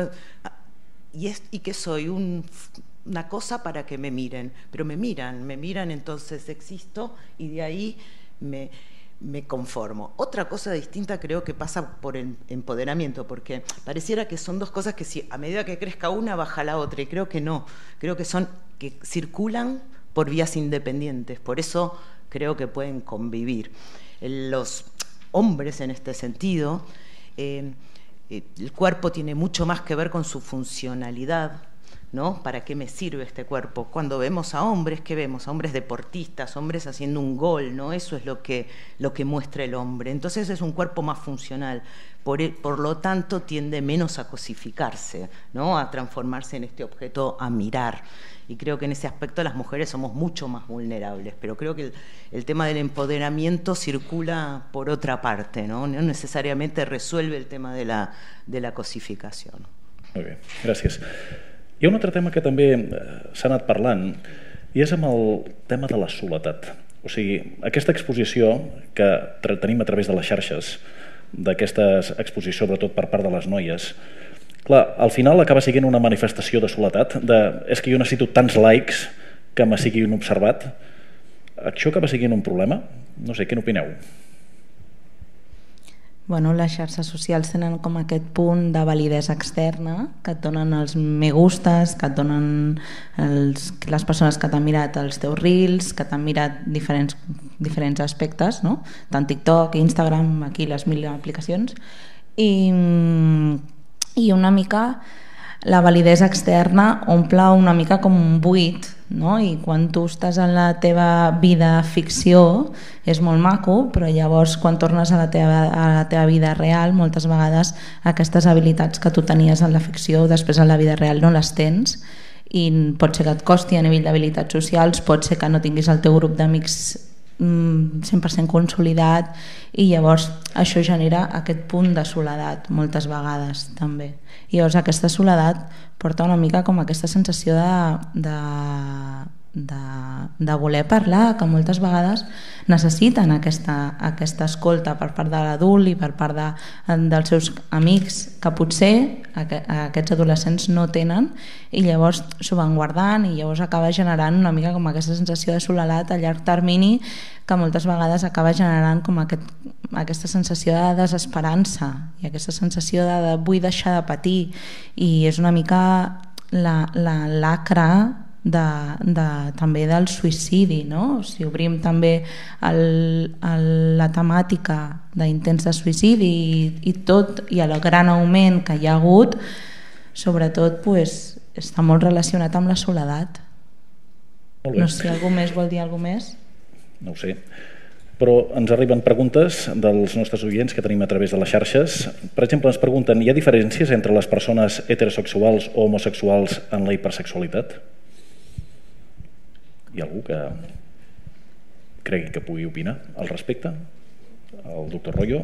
Y, es, y que soy un, una cosa para que me miren, pero me miran, me miran, entonces existo y de ahí me, me conformo. Otra cosa distinta creo que pasa por el empoderamiento, porque pareciera que son dos cosas que si a medida que crezca una baja la otra, y creo que no, creo que son que circulan por vías independientes, por eso creo que pueden convivir. Los hombres en este sentido... Eh, el cuerpo tiene mucho más que ver con su funcionalidad, ¿no? ¿Para qué me sirve este cuerpo? Cuando vemos a hombres, ¿qué vemos? A hombres deportistas, hombres haciendo un gol, ¿no? Eso es lo que, lo que muestra el hombre. Entonces es un cuerpo más funcional. Por, el, por lo tanto, tiende menos a cosificarse, ¿no? A transformarse en este objeto a mirar. Y creo que en ese aspecto las mujeres somos mucho más vulnerables, pero creo que el, el tema del empoderamiento circula por otra parte, ¿no? No necesariamente resuelve el tema de la, de la cosificació. Molt bé, gràcies. Hi ha un altre tema que també s'ha anat parlant, i és amb el tema de la soledat. O sigui, aquesta exposició que tenim a través de les xarxes, d'aquesta exposició sobretot per part de les noies, clar, al final acaba sent una manifestació de soledat, de, és que jo necessito tants likes que me siguin observat. Això acaba sent un problema? No sé, què n'opineu? bueno, les xarxes socials tenen com aquest punt de validesa externa, que et donen els me gustes, que et donen els, les persones que t'han mirat els teus reels, que t'han mirat diferents, diferents aspectes, no? Tant TikTok, Instagram, aquí les mil aplicacions, i, i una mica la validesa externa omple una mica com un buit, no? I quan tu estàs en la teva vida ficció és molt maco, però llavors quan tornes a la teva, a la teva vida real, moltes vegades aquestes habilitats que tu tenies en la ficció després en la vida real no les tens, i pot ser que et costi a nivell d'habilitats socials, pot ser que no tinguis el teu grup d'amics cent per cent consolidat, i llavors això genera aquest punt de soledat moltes vegades també. I llavors aquesta soledat porta una mica com aquesta sensació de, de, de, de voler parlar, que moltes vegades necessiten aquesta, aquesta escolta per part de l'adult i per part de, dels seus amics, que potser aquests adolescents no tenen, i llavors s'ho van guardant, i llavors acaba generant una mica com aquesta sensació de soledat a llarg termini, que moltes vegades acaba generant com aquest, aquesta sensació de desesperança i aquesta sensació de, de vull deixar de patir, i és una mica la, la lacra de, de, també del suïcidi, no? Si obrim també el, el, la temàtica d'intents de suïcidi i, i tot, i el gran augment que hi ha hagut, sobretot pues, està molt relacionat amb la soledat. No sé si algú més vol dir alguna més? No ho sé, però ens arriben preguntes dels nostres oients que tenim a través de les xarxes. Per exemple, ens pregunten: hi ha diferències entre les persones heterosexuals o homosexuals en la hipersexualitat? Hi ha algú que cregui que pugui opinar al respecte? El doctor Royo?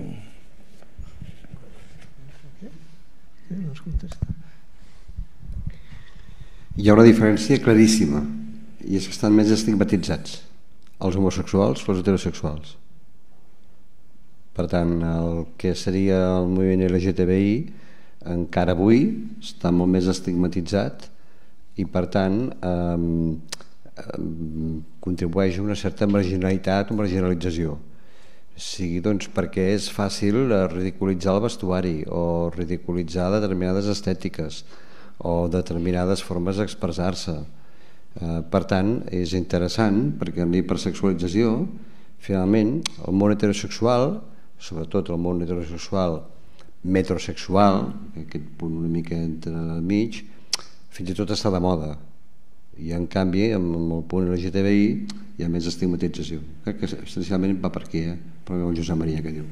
Hi ha una diferència claríssima, i és que estan més estigmatitzats els homosexuals que els heterosexuals. Per tant, el que seria el moviment L G T B I encara avui està molt més estigmatitzat, i per tant eh, eh, contribueix a una certa marginalitat o marginalització. Sigui doncs perquè és fàcil ridiculitzar el vestuari o ridiculitzar determinades estètiques o determinades formes d'expressar-se. Uh, per tant, és interessant perquè en la hipersexualització, finalment, el món heterosexual, sobretot el món heterosexual metrosexual, aquest punt una mica entre el mig, fins i tot està de moda. I en canvi, amb el punt L G T B I hi ha més estigmatització. Crec que essencialment va per aquí, eh? Però el Josep Maria que diu.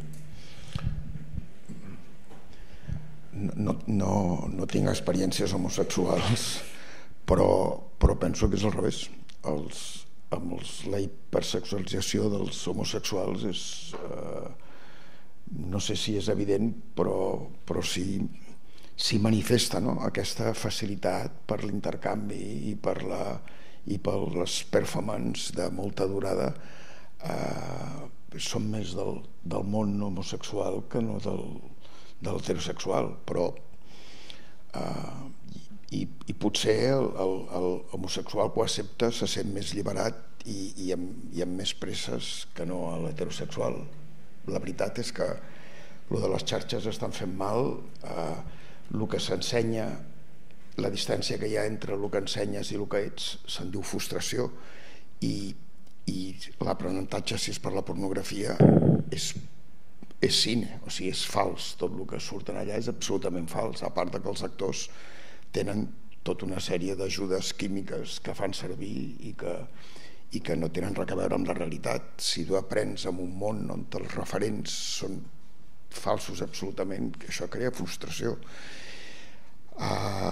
No, no, no tinc experiències homosexuals, però, però penso que és al revés. Els, amb els, la hipersexualització dels homosexuals és, eh, no sé si és evident, però, però sí, sí manifesta, no? Aquesta facilitat per l'intercanvi i per, la, i per les performances de molta durada. Eh, som més del, del món homosexual que no del, de l'heterosexual, però eh, i, i potser el, el, el homosexual que ho accepta se sent més alliberat i, i, amb, i amb més presses que no l'heterosexual. La veritat és que el de les xarxes estan fent mal, eh, el que s'ensenya, la distància que hi ha entre el que ensenyes i el que ets se'n diu frustració, i, i l'aprenentatge, si és per la pornografia, és és cine, o sigui, és fals. Tot el que surten allà és absolutament fals, a part que els actors tenen tota una sèrie d'ajudes químiques que fan servir i que, i que no tenen res a veure amb la realitat. Si tu aprens en un món on els referents són falsos absolutament, això crea frustració. Uh,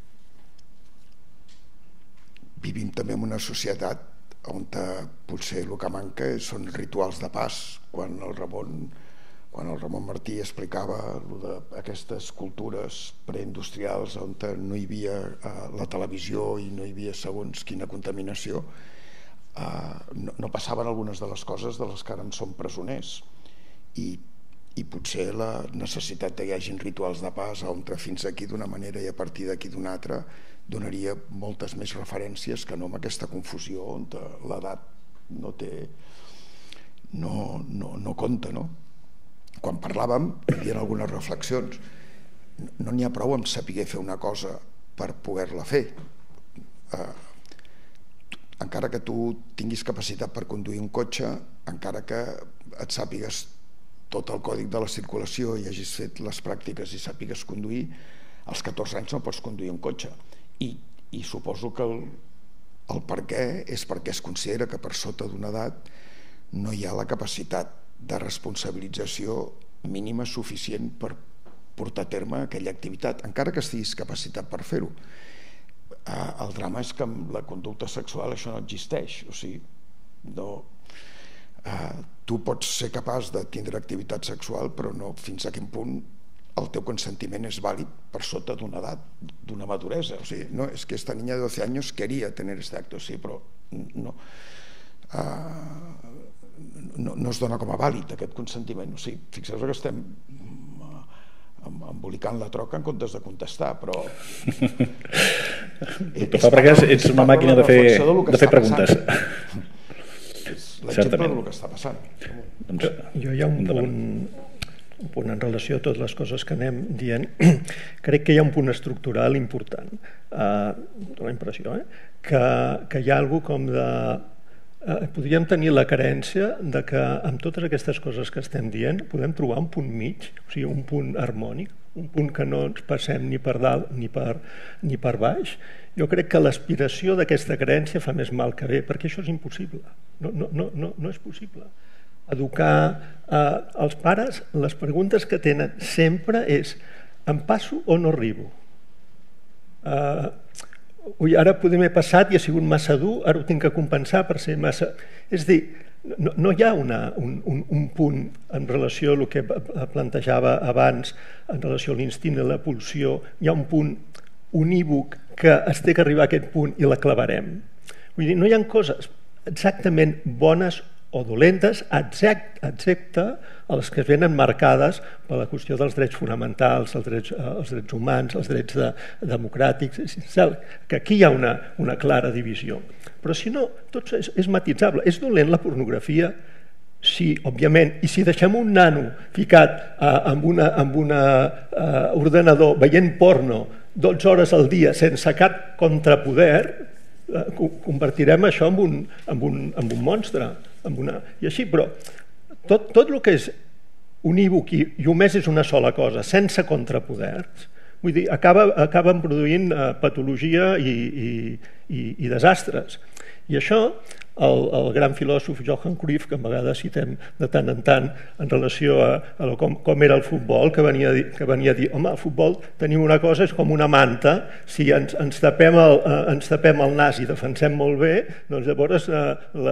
vivim també en una societat on potser el que manca són rituals de pas. Quan el Ramon quan el Ramon Martí explicava aquestes cultures preindustrials on no hi havia la televisió i no hi havia segons quina contaminació, no passaven algunes de les coses de les que ara en som presoners, i, i potser la necessitat que hi hagin rituals de pas on fins aquí d'una manera i a partir d'aquí d'una altra donaria moltes més referències que no amb aquesta confusió on l'edat no té no, no, no compta, no? quan parlàvem, hi havia algunes reflexions. No n'hi ha prou amb saber fer una cosa per poder-la fer. Eh, encara que tu tinguis capacitat per conduir un cotxe, encara que et sàpigues tot el còdic de la circulació i hagis fet les pràctiques i sàpigues conduir, als catorze anys no pots conduir un cotxe. I, i suposo que el, el per què és perquè es considera que per sota d'una edat no hi ha la capacitat de responsabilització mínima suficient per portar a terme aquella activitat, encara que estiguis capacitat per fer-ho. Eh, el drama és que amb la conducta sexual això no existeix, o sigui, no... Uh, tu pots ser capaç de tindre activitat sexual, però no fins a quin punt el teu consentiment és vàlid per sota d'una edat, d'una maduresa. O sigui, no, és que esta niña de doce años quería tener este acto, sí, però no, uh, no, no es dona com a vàlid aquest consentiment. O sigui, fixeu-vos que estem embolicant la troca en comptes de contestar, però... Doctor Fàbregas, ets una màquina de fer, de fer preguntes. L'exemple del que està passant. Jo hi ha un punt, un punt en relació a totes les coses que anem dient. Crec que hi ha un punt estructural important. Uh, la impressió, eh? que, que hi ha alguna com de... Uh, podríem tenir la carència de que amb totes aquestes coses que estem dient podem trobar un punt mig, o sigui, un punt harmònic, un punt que no ens passem ni per dalt ni per, ni per baix. Jo crec que l'aspiració d'aquesta creença fa més mal que bé, perquè això és impossible. No, no, no, no, no és possible. Educar eh, els pares, les preguntes que tenen sempre és: em passo o no arribo? Eh, ui, ara poder m'he passat i ha sigut massa dur, ara ho tinc que compensar per ser massa... És a dir, no, no hi ha una, un, un, un punt en relació a el que plantejava abans, en relació a l'instint i la pulsió, hi ha un punt unívoc que es té que arribar a aquest punt i la clavarem. Vull dir, no hi ha coses exactament bones o dolentes, excepte les que es venen marcades per la qüestió dels drets fonamentals, els drets, els drets humans, els drets de, democràtics, que aquí hi ha una, una clara divisió. Però si no, tot és, és matitzable. És dolent la pornografia? Sí, òbviament. I si deixem un nano ficat eh, amb un amb una, eh, ordenador veient porno dotze hores al dia sense cap contrapoder, eh, convertirem això en un, en un, en un monstre. En una... I així, però tot, tot el que és unívoc i, i només és una sola cosa, sense contrapoders, vull dir, acaba, acaben produint eh, patologia i, i, i, i desastres. I això, el, el gran filòsof Johan Cruyff, que a vegades citem de tant en tant en relació a, a com, com era el futbol, que venia, a dir, que venia a dir, home, el futbol tenim una cosa, és com una manta, si ens, ens, tapem, el, eh, ens tapem el nas i defensem molt bé, doncs llavors eh,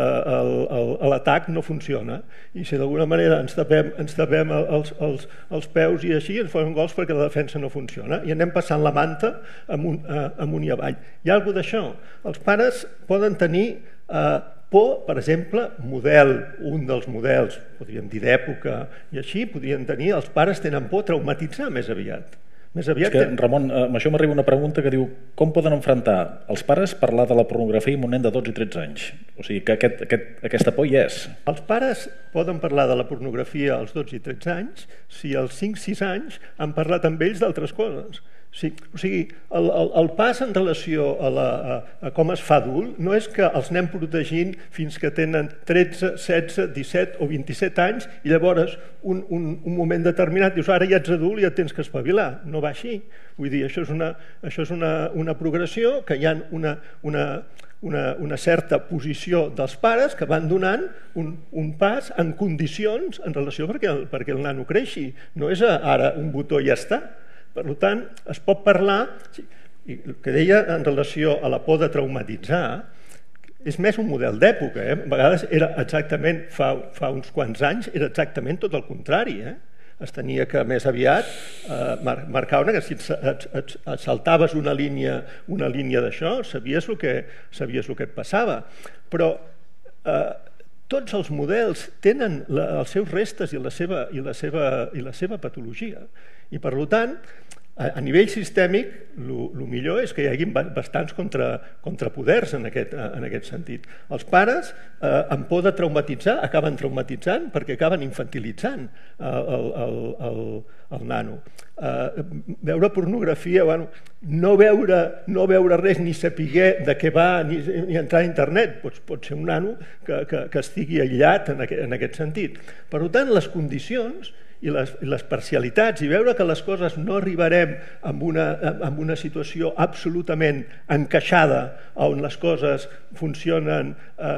l'atac no funciona. I si d'alguna manera ens tapem, ens tapem els, els, els peus i així, ens foren gols perquè la defensa no funciona. I anem passant la manta amunt, eh, amunt i avall. Hi ha alguna d'això. Els pares poden tenir eh, por, per exemple, model, un dels models, podríem dir d'època i així, podrien tenir, els pares tenen por traumatitzar més aviat. Més aviat és que, ten... Ramon, amb això m'arriba una pregunta que diu: com poden enfrontar els pares parlar de la pornografia amb un nen de dotze i tretze anys? O sigui, que aquest, aquest, aquesta por hi és. Els pares poden parlar de la pornografia als dotze i tretze anys si als cinc sis anys han parlat amb ells d'altres coses. Sí, o sigui, el, el, el pas en relació a, la, a, a com es fa adult no és que els anem protegint fins que tenen tretze, setze, disset o vint-i-set anys i llavors un, un, un moment determinat dius ara ja ets adult i et tens que espavilar. No va així. Vull dir, això és una, això és una, una progressió que hi ha una, una, una, una certa posició dels pares que van donant un, un pas en condicions en relació perquè el, perquè el nano creixi. No és ara un botó i ja està. Per tant, es pot parlar, i el que deia en relació a la por de traumatitzar, és més un model d'època. Eh? A vegades era exactament, fa, fa uns quants anys, era exactament tot el contrari. Eh? Es tenia que més aviat eh, mar, marcar una, que si et, et, et, et saltaves una línia, una línia d'això, sabies el que, sabies el que et passava. Però eh, tots els models tenen la, els seus restes i la seva, i la seva, i la seva patologia. I per tant, A nivell sistèmic, el millor és que hi hagi bastants contrapoders en aquest sentit. Els pares, en por de traumatitzar, acaben traumatitzant perquè acaben infantilitzant el nano. Veure pornografia, no veure res ni saber de què va ni entrar a internet, pot ser un nano que estigui aïllat en aquest sentit. Per tant, les condicions i les parcialitats i veure que les coses no arribarem amb una situació absolutament encaixada on les coses funcionen,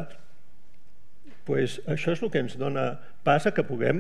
això és el que ens dona pas a que puguem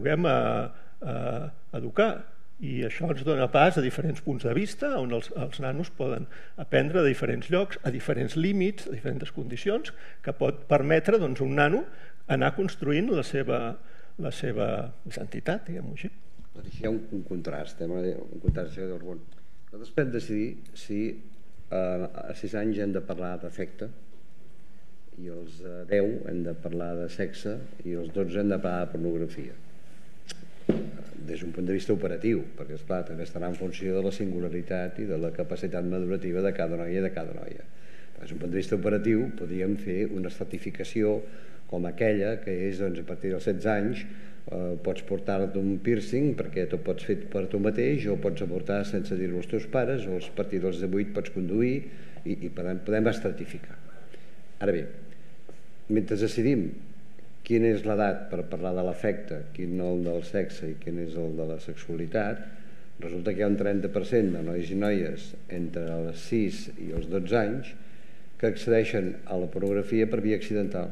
educar. I això ens dona pas a diferents punts de vista on els nanos poden aprendre de diferents llocs, a diferents límits, a diferents condicions, que pot permetre a un nano anar construint la seva la seva entitat, diguem-ho així. Hi ha un contrast, un contrast. Nosaltres podem decidir si a sis anys hem de parlar d'afecte i als deu hem de parlar de sexe i als dotze hem de parlar de pornografia. Des d'un punt de vista operatiu, perquè esclar, també estarà en funció de la singularitat i de la capacitat madurativa de cada noia i de cada noia. Des d'un punt de vista operatiu podríem fer una estratificació com aquella que és, doncs, a partir dels setze anys pots portar-te un piercing perquè t'ho pots fer per tu mateix o pots avortar sense dir-ho als teus pares o a partir dels divuit pots conduir i podem estratificar. Ara bé, mentre decidim quina és l'edat per parlar de l'afecte, quin el del sexe i quin és el de la sexualitat, resulta que hi ha un trenta per cent de nois i noies entre els sis i els dotze anys que accedeixen a la pornografia per via accidental.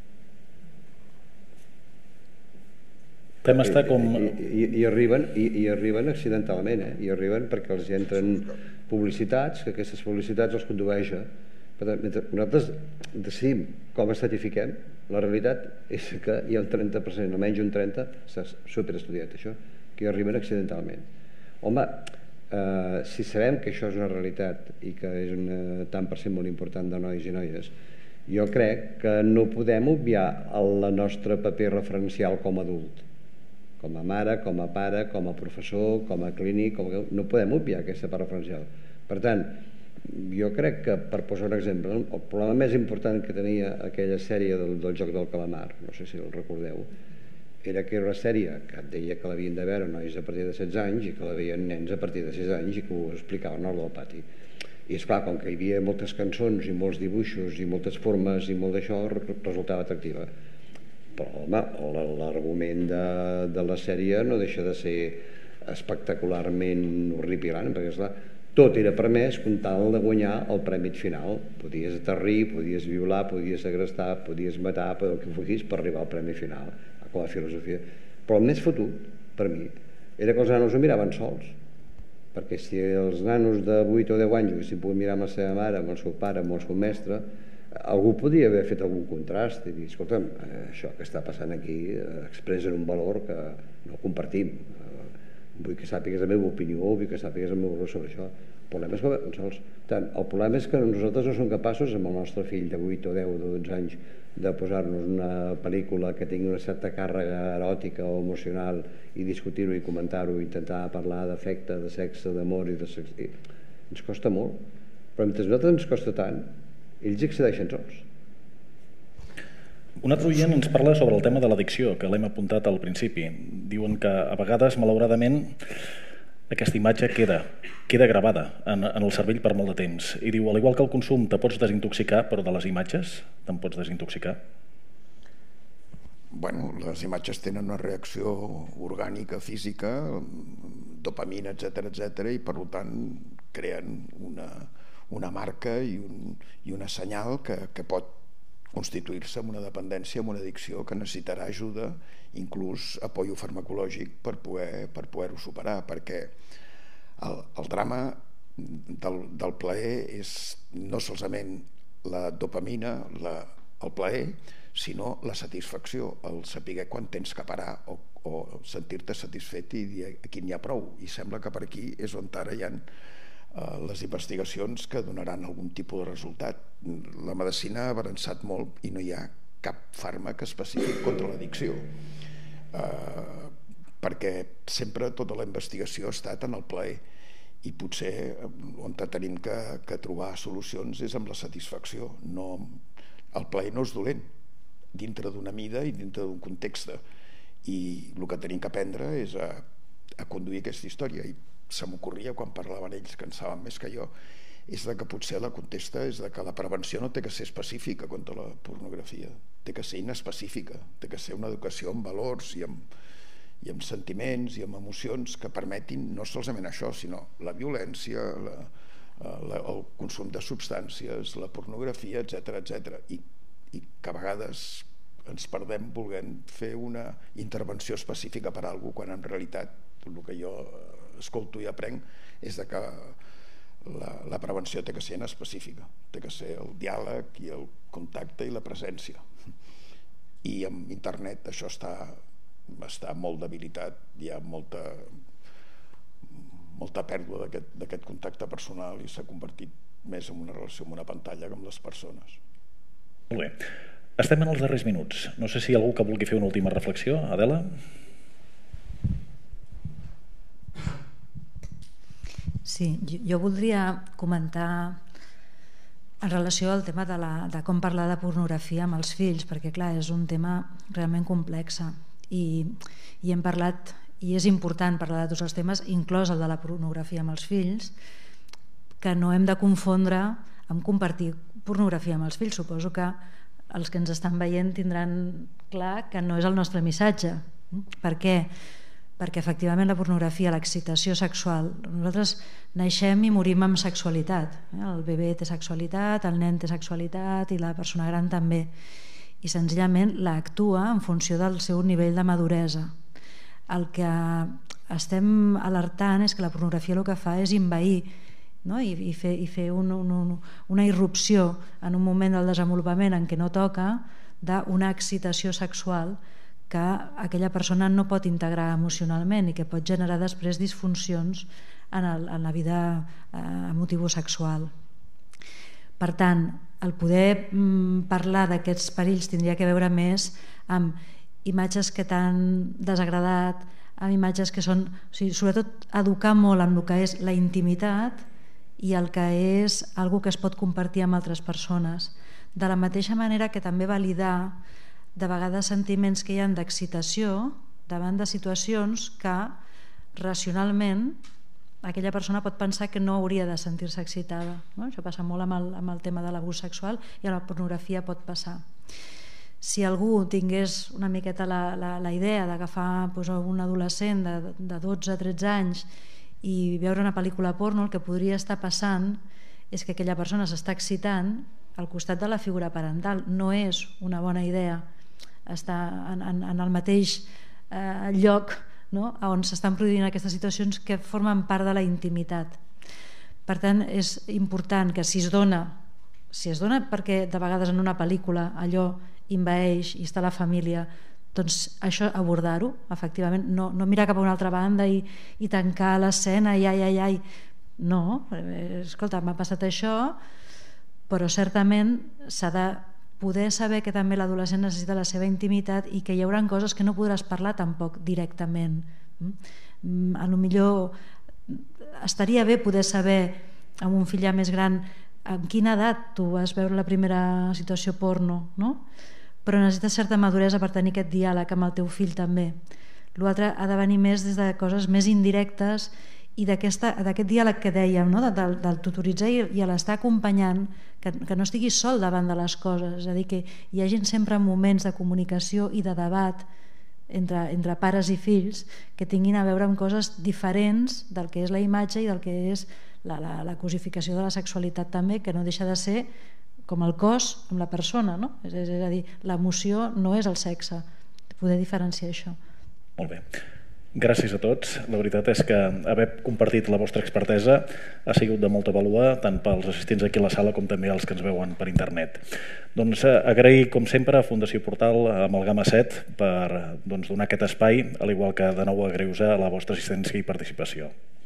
I arriben accidentalment, i arriben perquè els entren publicitats, que aquestes publicitats els condueix a... Nosaltres decidim com estratifiquem, la realitat és que hi ha un trenta per cent, almenys un trenta per cent, s'ha superestudiat això, que hi arriben accidentalment. Home, si sabem que això és una realitat i que és un tant per cent molt important de nois i noies, jo crec que no podem obviar el nostre paper referencial com a adult, com a mare, com a pare, com a professor, com a clínic, no podem obviar aquesta part referencial. Per tant, jo crec que, per posar un exemple, el problema més important que tenia aquella sèrie del Joc del Calamar, no sé si el recordeu, era que era una sèrie que deia que l'havien de veure nois a partir de setze anys i que la veien nens a partir de sis anys i que ho explicaven a l'hora del pati. I esclar, com que hi havia moltes cançons i molts dibuixos i moltes formes i molt d'això, resultava atractiva. Però, home, l'argument de la sèrie no deixa de ser espectacularment horripilant, perquè, esclar, tot era permès com tal de guanyar el premi final. Podies aterrir, podies violar, podies segrestar, podies matar, el que vulguis per arribar al premi final, com a filosofia. Però el més fotut, per mi, era que els nanos ho miraven sols. Perquè si els nanos de vuit o deu anys haguessin pogut mirar amb la seva mare, amb el seu pare, amb el seu mestre, algú podria haver fet algun contrast i dir, escolta'm, això que està passant aquí expressa un valor que no compartim, vull que sàpigues la meva opinió, vull que sàpigues el meu valor sobre això. El problema és que el problema és que nosaltres no som capaços amb el nostre fill de vuit o deu o dotze anys de posar-nos una pel·lícula que tingui una certa càrrega eròtica o emocional i discutir-ho i comentar-ho, intentar parlar d'afecte, de sexe, d'amor i de sexe. Ens costa molt, però mentre a nosaltres ens costa tant, ells accedeixen sols. Un altre oient ens parla sobre el tema de l'addicció, que l'hem apuntat al principi. Diuen que a vegades, malauradament, aquesta imatge queda, queda gravada en, en el cervell per molt de temps. I diu, al igual que el consum te pots desintoxicar, però de les imatges te'n pots desintoxicar? Bueno, les imatges tenen una reacció orgànica, física, dopamina, etcètera, etcètera, i per tant creen una, una marca i, un, i una senyal que, que pot constituir-se en una dependència, en una addicció que necessitarà ajuda, inclús apoyo farmacològic per poder, per poder-ho superar, perquè el, el drama del, del plaer és no solament la dopamina, la, el plaer, sinó la satisfacció, el saber quan tens que parar o, o sentir-te satisfet i dir aquí n'hi ha prou. I sembla que per aquí és on ara hi ha les investigacions que donaran algun tipus de resultat. La medicina ha avançat molt i no hi ha cap fàrmac específic contra l'addicció, eh, perquè sempre tota la investigació ha estat en el plaer i potser on tenim que, que trobar solucions és amb la satisfacció, no, el plaer no és dolent dintre d'una mida i dintre d'un context, i el que tenim que aprendre és a, a conduir aquesta història. I se m'ocorria quan parlaven ells, que en saben més que jo, és de que potser la contesta és de que la prevenció no té que ser específica contra la pornografia, té que ser inespecífica, té que ser una educació amb valors i amb, i amb sentiments i amb emocions que permetin no solament això, sinó la violència, la, la, el consum de substàncies, la pornografia, etcètera, etcètera, i, i que a vegades ens perdem volent fer una intervenció específica per a alguna cosa, quan en realitat el que jo escolto i aprenc és de que La, la prevenció té que ser específica, té que ser el diàleg i el contacte i la presència, i amb internet això està, està molt debilitat, hi ha molta molta pèrdua d'aquest contacte personal i s'ha convertit més en una relació amb una pantalla que amb les persones. Molt bé, estem en els darrers minuts, no sé si hi ha algú que vulgui fer una última reflexió. Adela? Sí, jo, jo voldria comentar en relació al tema de, la, de com parlar de pornografia amb els fills, perquè clar, és un tema realment complex i, i hem parlat, i és important parlar de tots els temes, inclòs el de la pornografia amb els fills, que no hem de confondre amb compartir pornografia amb els fills. Suposo que els que ens estan veient tindran clar que no és el nostre missatge. Per què? Perquè efectivament la pornografia, l'excitació sexual, nosaltres naixem i morim amb sexualitat, el bebè té sexualitat, el nen té sexualitat i la persona gran també, i senzillament l'actua en funció del seu nivell de maduresa. El que estem alertant és que la pornografia el que fa és envair, no? I, i fer, i fer un, un, una irrupció en un moment del desenvolupament en què no toca d'una excitació sexual que aquella persona no pot integrar emocionalment i que pot generar després disfuncions en, el, en la vida eh, emotivosexual. Per tant, el poder mm, parlar d'aquests perills tindria que veure més amb imatges que t'han desagradat, amb imatges que són... O sigui, sobretot educar molt amb el que és la intimitat i el que és algo que es pot compartir amb altres persones. De la mateixa manera que també validar de vegades sentiments que hi ha d'excitació davant de situacions que racionalment aquella persona pot pensar que no hauria de sentir-se excitada, no? Això passa molt amb el, amb el tema de l'abús sexual i a la pornografia pot passar. Si algú tingués una miqueta la, la, la idea d'agafar doncs, un adolescent de, de dotze a tretze anys i veure una pel·lícula porno, el que podria estar passant és que aquella persona s'està excitant al costat de la figura parental. No és una bona idea estar en, en, en el mateix eh, lloc, no? On s'estan produint aquestes situacions que formen part de la intimitat. Per tant, és important que si es dona, si es dona perquè de vegades en una pel·lícula allò envaeix i està la família, doncs això abordar-ho, efectivament, no, no mirar cap a una altra banda i, i tancar l'escena i ai, ai, ai. No, escolta, m'ha passat això, però certament s'ha de poder saber que també l'adolescent necessita la seva intimitat i que hi haurà coses que no podràs parlar tampoc directament. A lo millor estaria bé poder saber amb un fill ja més gran en quina edat tu vas veure la primera situació porno, no? Però necessites certa maduresa per tenir aquest diàleg amb el teu fill també. L'altre ha de venir més des de coses més indirectes i d'aquest diàleg que dèiem, no? del, del tutoritzar i, i l'estar acompanyant, que, que no estiguis sol davant de les coses, és a dir, que hi hagi sempre moments de comunicació i de debat entre, entre pares i fills que tinguin a veure amb coses diferents del que és la imatge i del que és la, la, la cosificació de la sexualitat també, que no deixa de ser com el cos amb la persona, no? És, és a dir, l'emoció no és el sexe, poder diferenciar això. Molt bé. Gràcies a tots. La veritat és que haver compartit la vostra expertesa ha sigut de molta vàlua tant pels assistents aquí a la sala com també els que ens veuen per internet. Doncs agrair, com sempre, a Fundació Portal Amalgama set per doncs, donar aquest espai, al igual que de nou agrair-vos a la vostra assistència i participació.